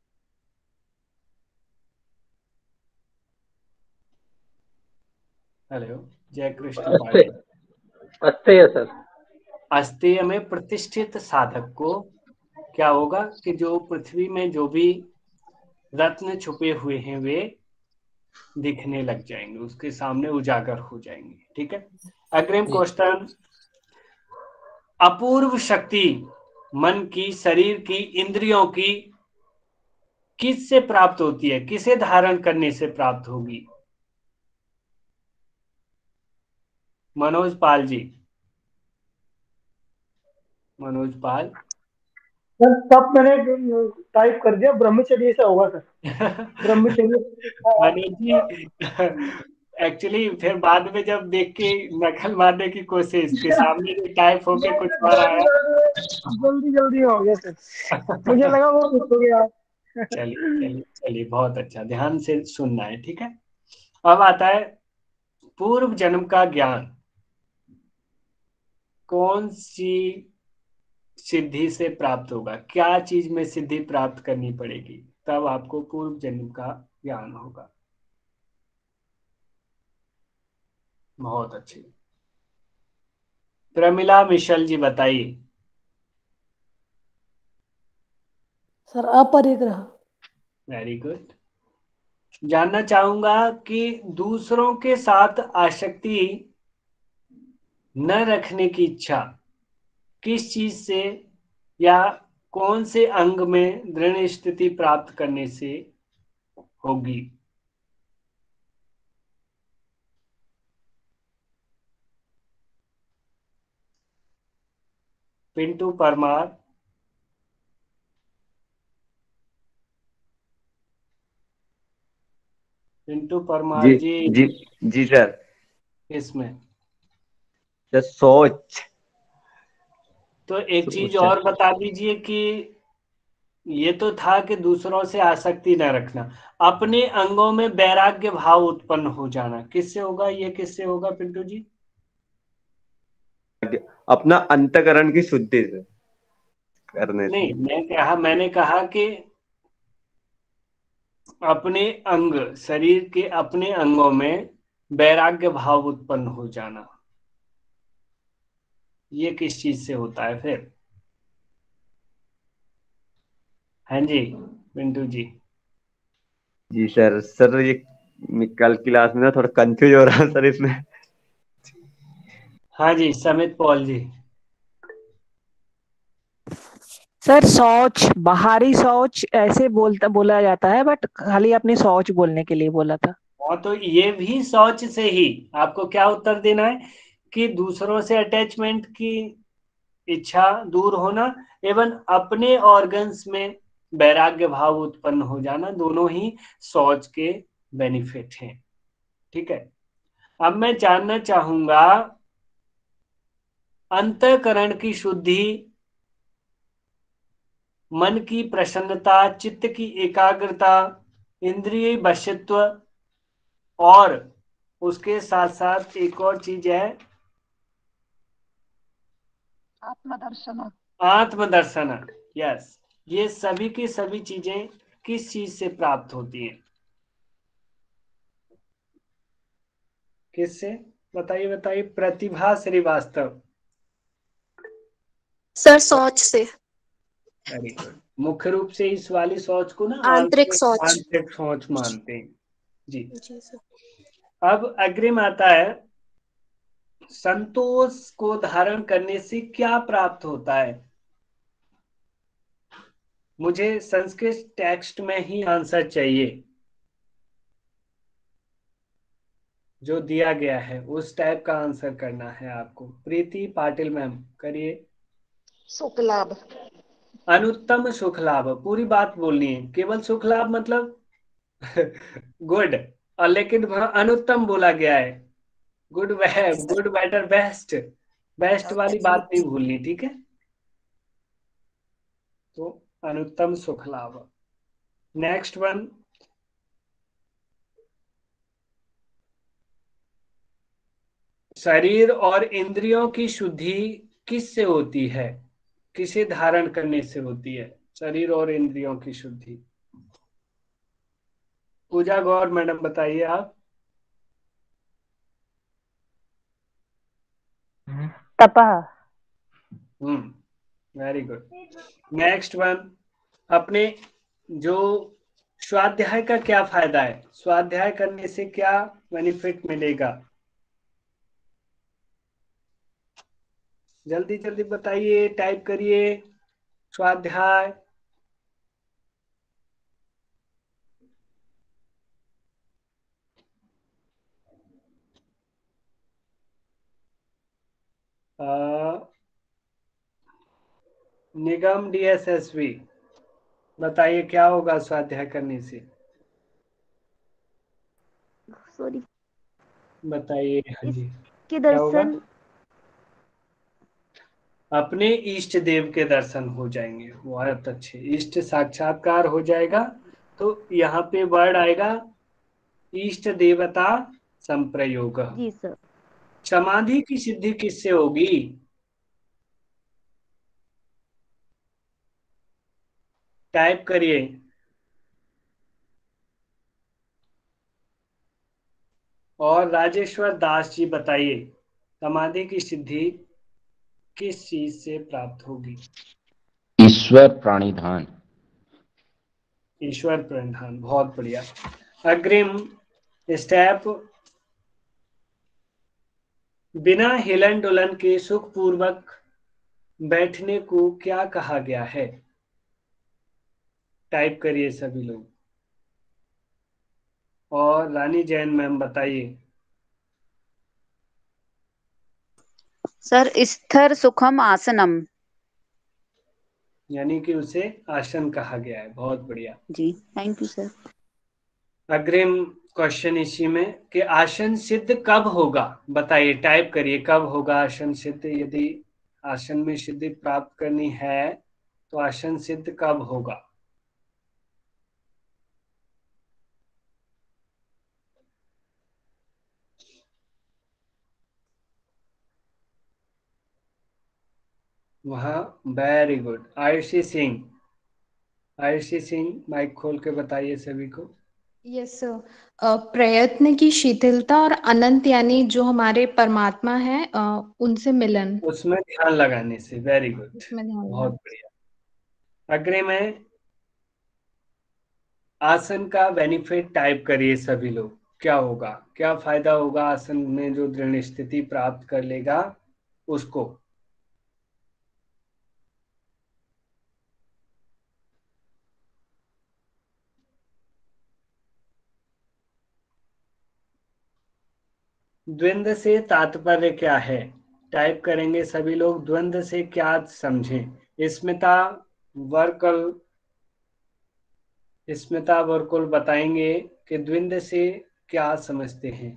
हेलो जय कृष्ण पाडिया। अस्तेय सर। अस्तेय में प्रतिष्ठित साधक को क्या होगा कि जो पृथ्वी में जो भी रत्न छुपे हुए हैं वे दिखने लग जाएंगे, उसके सामने उजागर हो जाएंगे। ठीक है अग्रिम क्वेश्चन, अपूर्व शक्ति मन की, शरीर की, इंद्रियों की किस से प्राप्त होती है, किसे धारण करने से प्राप्त होगी? मनोज पाल जी। मनोज पाल। सर तब मैंने टाइप कर दिया ब्रह्मचर्य से होगा सर। ब्रह्मचर्य। मनोज जी एक्चुअली फिर बाद में जब देख के नकल मारने की कोशिश के सामने जो टाइप होके कुछ और आया, जल्दी जल्दी हो गया सर, मुझे लगा वो कुछ हो गया। चलिए चलिए चलिए बहुत अच्छा, ध्यान से सुनना है। ठीक है अब आता है पूर्व जन्म का ज्ञान। कौन सी सिद्धि से प्राप्त होगा, क्या चीज में सिद्धि प्राप्त करनी पड़ेगी तब आपको पूर्व जन्म का ज्ञान होगा? बहुत अच्छी। प्रमिला मिशल जी बताइए। सर अपरिग्रह। Very good. जानना चाहूंगा कि दूसरों के साथ आसक्ति न रखने की इच्छा किस चीज से या कौन से अंग में दृढ़ स्थिति प्राप्त करने से होगी? पिंटू परमार, पिंटू परमार जी जी, जी जी सर। इसमें सर सोच। तो एक चीज सोच और बता दीजिए कि ये तो था कि दूसरों से आसक्ति न रखना, अपने अंगों में वैराग्य भाव उत्पन्न हो जाना, किससे होगा? ये किससे होगा पिंटू जी? अपना अंतकरण की शुद्धि से करने से। नहीं, मैं कहा मैंने कहा कि अपने अंग, शरीर के अपने अंगों में वैराग्य भाव उत्पन्न हो जाना, ये किस चीज से होता है फिर? हाँ जी पिंटू जी। जी सर। सर ये मैं कल क्लास में ना थोड़ा कंफ्यूज हो रहा हूँ सर इसमें। हाँ जी समित पॉल जी। सर शौच, बाहरी शौच ऐसे बोलता बोला जाता है, बट खाली अपनी शौच बोलने के लिए बोला था। हाँ, तो ये भी सोच से ही आपको क्या उत्तर देना है कि दूसरों से अटैचमेंट की इच्छा दूर होना एवं अपने ऑर्गन्स में वैराग्य भाव उत्पन्न हो जाना, दोनों ही सोच के बेनिफिट हैं। ठीक है, अब मैं जानना चाहूंगा अंतःकरण की शुद्धि, मन की प्रसन्नता, चित्त की एकाग्रता, इंद्रिय वशीत्व, और उसके साथ साथ एक और चीज है आत्मदर्शन। आत्मदर्शन। यस, ये सभी की सभी चीजें किस चीज से प्राप्त होती हैं? किससे? बताइए बताइए प्रतिभा श्रीवास्तव। सर सोच से। Very good. मुख्य रूप से इस वाली सोच को ना आंतरिक आंतरिक सोच। आंतरिक सोच मानते हैं जी। जी सर। अब अग्रिम आता है, संतोष को धारण करने से क्या प्राप्त होता है? मुझे संस्कृत टेक्स्ट में ही आंसर चाहिए, जो दिया गया है उस टाइप का आंसर करना है आपको। प्रीति पाटिल मैम करिए। सुख लाभ। अनुत्तम सुख लाभ, पूरी बात बोलनी है, केवल सुख लाभ मतलब गुड, और लेकिन वहां अनुत्तम बोला गया है। Good, good better best, best वाली बात नहीं भूलनी, ठीक है? तो अनुत्तम सुख लाभ। नेक्स्ट वन, शरीर और इंद्रियों की शुद्धि किससे होती है? किसे धारण करने से होती है शरीर और इंद्रियों की शुद्धि? पूजा गौर मैडम बताइए आप। तपह। Hmm, very good. Next one, अपने जो स्वाध्याय का क्या फायदा है? स्वाध्याय करने से क्या बेनिफिट मिलेगा? जल्दी जल्दी बताइए, टाइप करिए स्वाध्याय। निगम डीएसएसवी बताइए क्या होगा स्वाध्याय करने से? सॉरी। बताइए। हाँ जी, के क्या होगा? दर्शन। अपने इष्ट देव के दर्शन हो जाएंगे। बहुत अच्छे, इष्ट साक्षात्कार हो जाएगा। तो यहाँ पे वर्ड आएगा इष्ट देवता संप्रयोग। जी सर। समाधि की सिद्धि किससे होगी? टाइप करिए। और राजेश्वर दास जी बताइए समाधि की सिद्धि किस चीज से प्राप्त होगी? ईश्वर प्राणिधान। ईश्वर प्रणिधान, बहुत बढ़िया। अग्रिम स्टेप, बिना हिलन डुलन के सुखपूर्वक बैठने को क्या कहा गया है? टाइप करिए सभी लोग। और रानी जैन मैम बताइए। सर स्थिर सुखम आसनम। यानी कि उसे आसन कहा गया है। बहुत बढ़िया जी, थैंक यू सर। अग्रिम क्वेश्चन इसी में कि आसन सिद्ध कब होगा, बताइए, टाइप करिए, कब होगा आसन सिद्ध। यदि आसन में सिद्धि प्राप्त करनी है तो आसन सिद्ध कब होगा। वहाँ very good. Ayushi Singh, Ayushi Singh mic खोल के बताइए सभी को। यस सर, प्रयत्न की शिथिलता और अनंत यानी जो हमारे परमात्मा है उनसे मिलन, उसमें ध्यान लगाने से। वेरी गुड, उसमें ध्यान बहुत लगाना। बढ़िया। अग्रिम है आसन का बेनिफिट, टाइप करिए सभी लोग। क्या होगा, क्या फायदा होगा आसन में, जो दृढ़ स्थिति प्राप्त कर लेगा उसको। द्वंद्व से तात्पर्य क्या है, टाइप करेंगे सभी लोग। द्वंद्व से क्या समझें। स्मिता वर्कल, स्मिता वर्कुल बताएंगे कि द्वंद्व से क्या समझते हैं।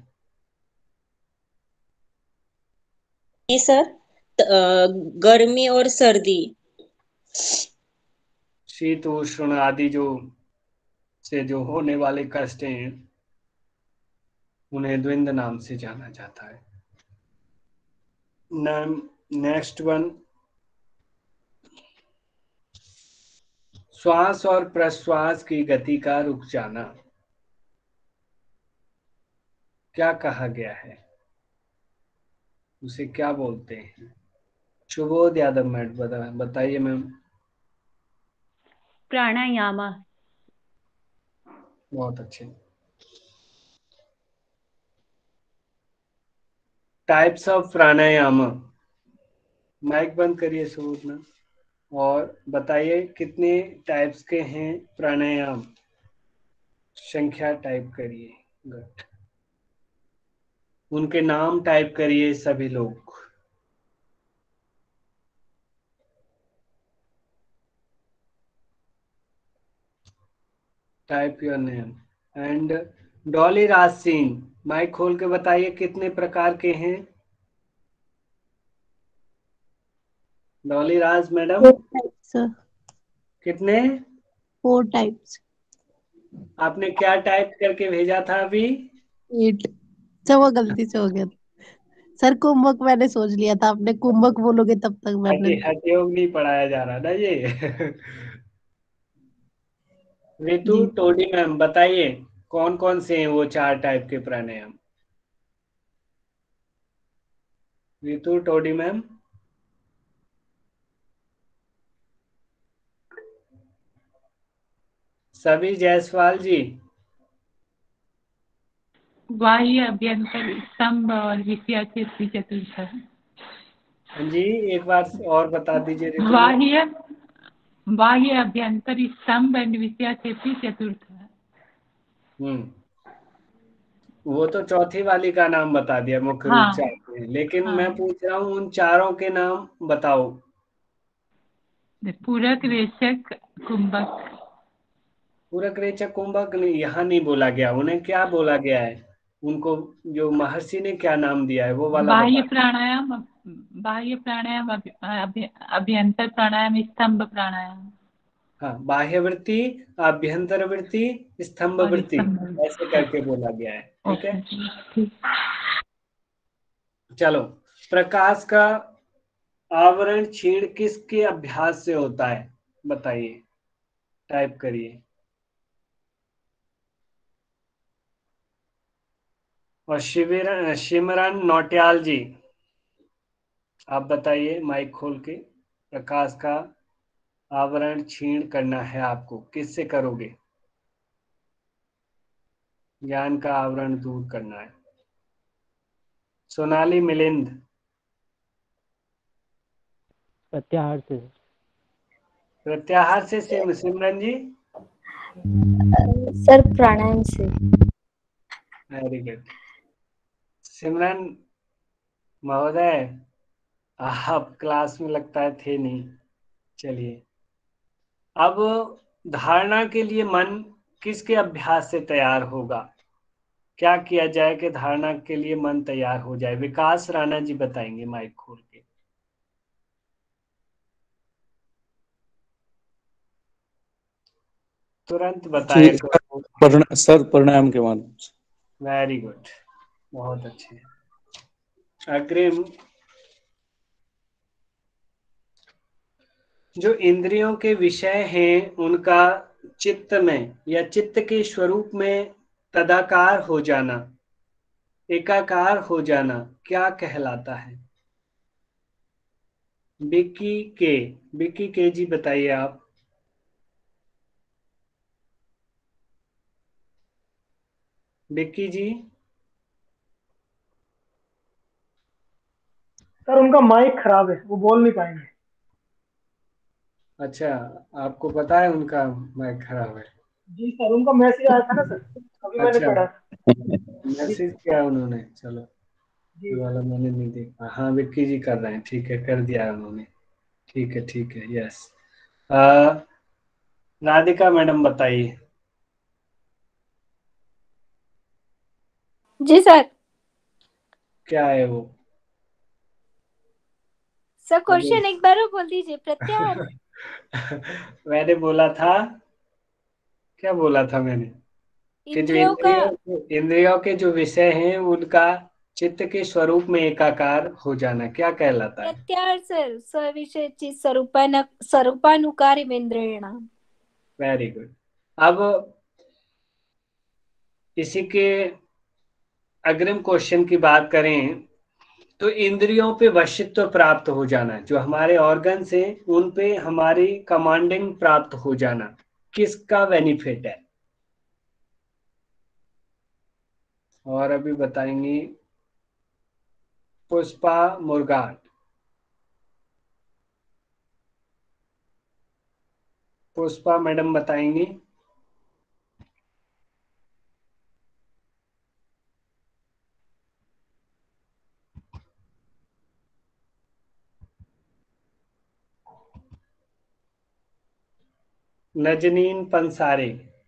जी सर, त- अ, गर्मी और सर्दी। शीत उष्ण आदि जो से जो होने वाले कष्ट हैं उन्हें द्वंद्व नाम से जाना जाता है। नेक्स्ट वन, श्वास और प्रश्वास की गति का रुक जाना क्या कहा गया है, उसे क्या बोलते हैं। सुबोध यादव मैम बता बताइए मैम। प्राणायाम। बहुत अच्छे। टाइप्स ऑफ प्राणायाम, माइक बंद करिए सुबोध मैम और बताइए कितने टाइप्स के हैं प्राणायाम, संख्या टाइप करिए। गुड, उनके नाम टाइप करिए सभी लोग। Type your name. And Dolly Raj Singh, mic खोल के बताइए कितने प्रकार के हैं। डॉली राज मैडम, सर कितने। Four types. आपने क्या टाइप करके भेजा था अभी। एट। सर वो गलती से हो गया सर, कुंभक मैंने सोच लिया था, आपने कुंभक बोलोगे तब तक मैंने। हठयोग नहीं पढ़ाया जा रहा ना ये। रितु जी टोडी मैम बताइए कौन कौन से हैं वो चार टाइप के प्राणायाम। रितु टोडी मैम। सभी जायसवाल जी। बाह्य अभ्यंतर स्तंभ और विषयाचेत्री चतुर्थ। हाँ जी, एक बार और बता दीजिए रितु मैम। बाह्य बाह्य अभ्यंतर स्तंभ एंड विषयाचेत्री चतुर्थ। हम्म, वो तो चौथी वाली का नाम बता दिया मुख्य रूप से हाँ आपने, लेकिन हाँ, मैं पूछ रहा हूँ उन चारों के नाम बताओ। पूरक, रेचक, कुंभक। पूरक रेचक कुंभक नहीं, यहाँ नहीं बोला गया, उन्हें क्या बोला गया है, उनको जो महर्षि ने क्या नाम दिया है वो वाला बाह्य बता। प्राणायाम, बाह्य प्राणायाम, अभ्य- अभ्य- अभ्यंतर प्राणायाम, स्तंभ प्राणायाम हाँ, बाह्य वृत्ति, आभ्यंतर वृत्ति, स्तंभ और वृत्ति, स्तंभ। ऐसे करके बोला गया है। ठीक है, ठीक। चलो। प्रकाश का आवरण क्षीण किसके अभ्यास से होता है, बताइए, टाइप करिए। और शिविर सिमरन नौटियाल जी, आप बताइए माइक खोल के। प्रकाश का आवरण क्षीण करना है आपको, किससे करोगे, ज्ञान का आवरण दूर करना है। सोनाली मिलिंद। प्रत्याहार से। प्रत्याहार से सिम, सिमरन जी। सर प्राणायाम से। Very good. सिमरन महोदय, आप क्लास में लगता है थे नहीं, चलिए अब धारणा के लिए मन किसके अभ्यास से तैयार होगा? क्या किया जाए कि धारणा के लिए मन तैयार हो जाए? विकास राणा जी बताएंगे माइक खोल के। तुरंत बताए करो। प्रण- सर प्रणाम के माध्यम से। वेरी गुड, बहुत अच्छे। अग्रिम, जो इंद्रियों के विषय हैं उनका चित्त में या चित्त के स्वरूप में तदाकार हो जाना, एकाकार हो जाना क्या कहलाता है? बिक्की के बिक्की के जी बताइए आप। बिक्की जी। सर उनका माइक खराब है, वो बोल नहीं पाएंगे। अच्छा, आपको पता है उनका माइक खराब है? जी सर, उनका मैसेज आया था ना सर, अभी मैंने अच्छा, पढ़ा। मैसेज किया उन्होंने, चलो जी ये वाला मैंने नहीं देखा। हाँ विक्की जी कर रहे हैं, ठीक है, कर दिया है उन्होंने। ठीक है ठीक है, यस। राधिका मैडम बताइए। जी सर। क्या है वो? सर क्वेश्चन एक बार और बोल दीजिए। प्रत्याहार। मैंने बोला था, क्या बोला था मैंने, कि जो इंद्रियों का इंद्रियों इंद्रियों के जो विषय हैं उनका चित्त के स्वरूप में एकाकार हो जाना क्या कहलाता है? प्रत्याहार सर स्विषय चित स्वरूपान स्वरूपानुकार इंद्रियाणाम। Very good. अब इसी के अग्रिम क्वेश्चन की बात करें तो इंद्रियों पे वशित्व प्राप्त हो जाना, जो हमारे ऑर्गन्स हैं उन पे हमारी कमांडिंग प्राप्त हो जाना, किसका बेनिफिट है? और अभी बताएंगी पुष्पा मुर्गान। पुष्पा मैडम बताएंगी। नजनीन पंसारे।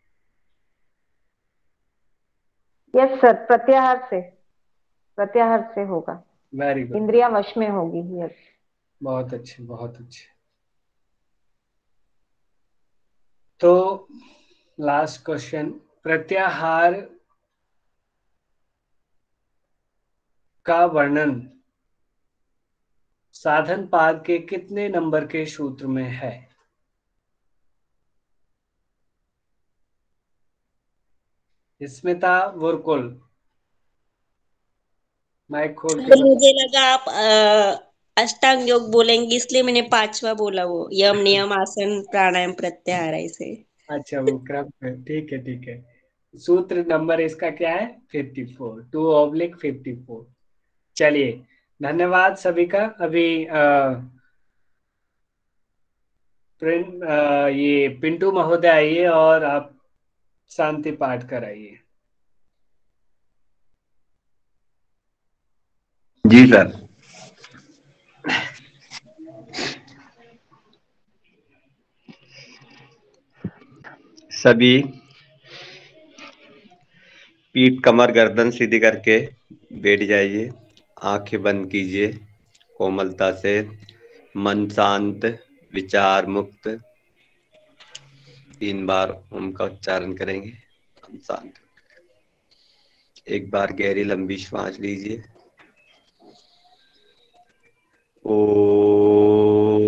यस सर, प्रत्याहार से प्रत्याहार से होगा। वेरी गुड, इंद्रिया वश में होगी। यस, बहुत अच्छे बहुत अच्छे। तो लास्ट क्वेश्चन, प्रत्याहार का वर्णन साधन पाद के कितने नंबर के सूत्र में है? स्मिता वुरकुल, माइक खोल के तो बता। मुझे लगा आप अ, अष्टांग योग बोलेंगे, इसलिए मैंने पांचवा बोला, वो यम नियम आसन प्राणायाम प्रत्याहार ऐसे। अच्छा, वो क्रम है, ठीक है ठीक है। सूत्र नंबर इसका क्या है? Fifty four, two oblique fifty four. चलिए, धन्यवाद सभी का। अभी आ, प्रिं, आ, ये पिंटू महोदय आइए और आप शांति पाठ कराइए। जी सर। सभी पीठ कमर गर्दन सीधी करके बैठ जाइए, आंखें बंद कीजिए, कोमलता से, मन शांत, विचार मुक्त। तीन बार ओम का उच्चारण करेंगे, मन शांत। एक बार गहरी लंबी श्वास लीजिए। ओम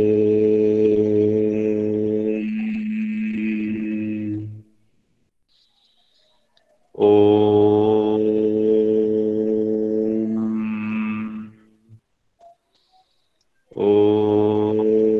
ओम ओम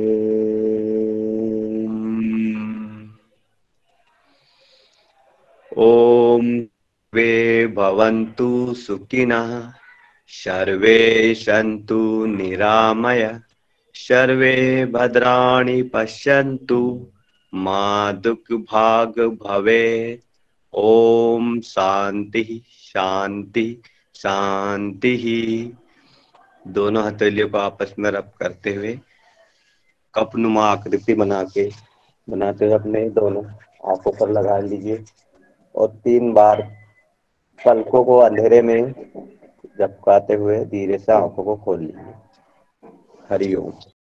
ओम वे भवन्तु सुखिनः, सर्वे सन्तु निरामय, सर्वे भद्राणि पश्यन्तु, मा दुःखभाग् भवेत्। ओम शांति शांति शांति। दोनों हथेलियों को आपस में रब करते हुए कपनुमा आकृति बना के बनाते हुए अपने दोनों आंखों पर लगा लीजिए और तीन बार पलकों को अंधेरे में झपकाते हुए धीरे से आंखों को खोल लीजिए। हरि ओम।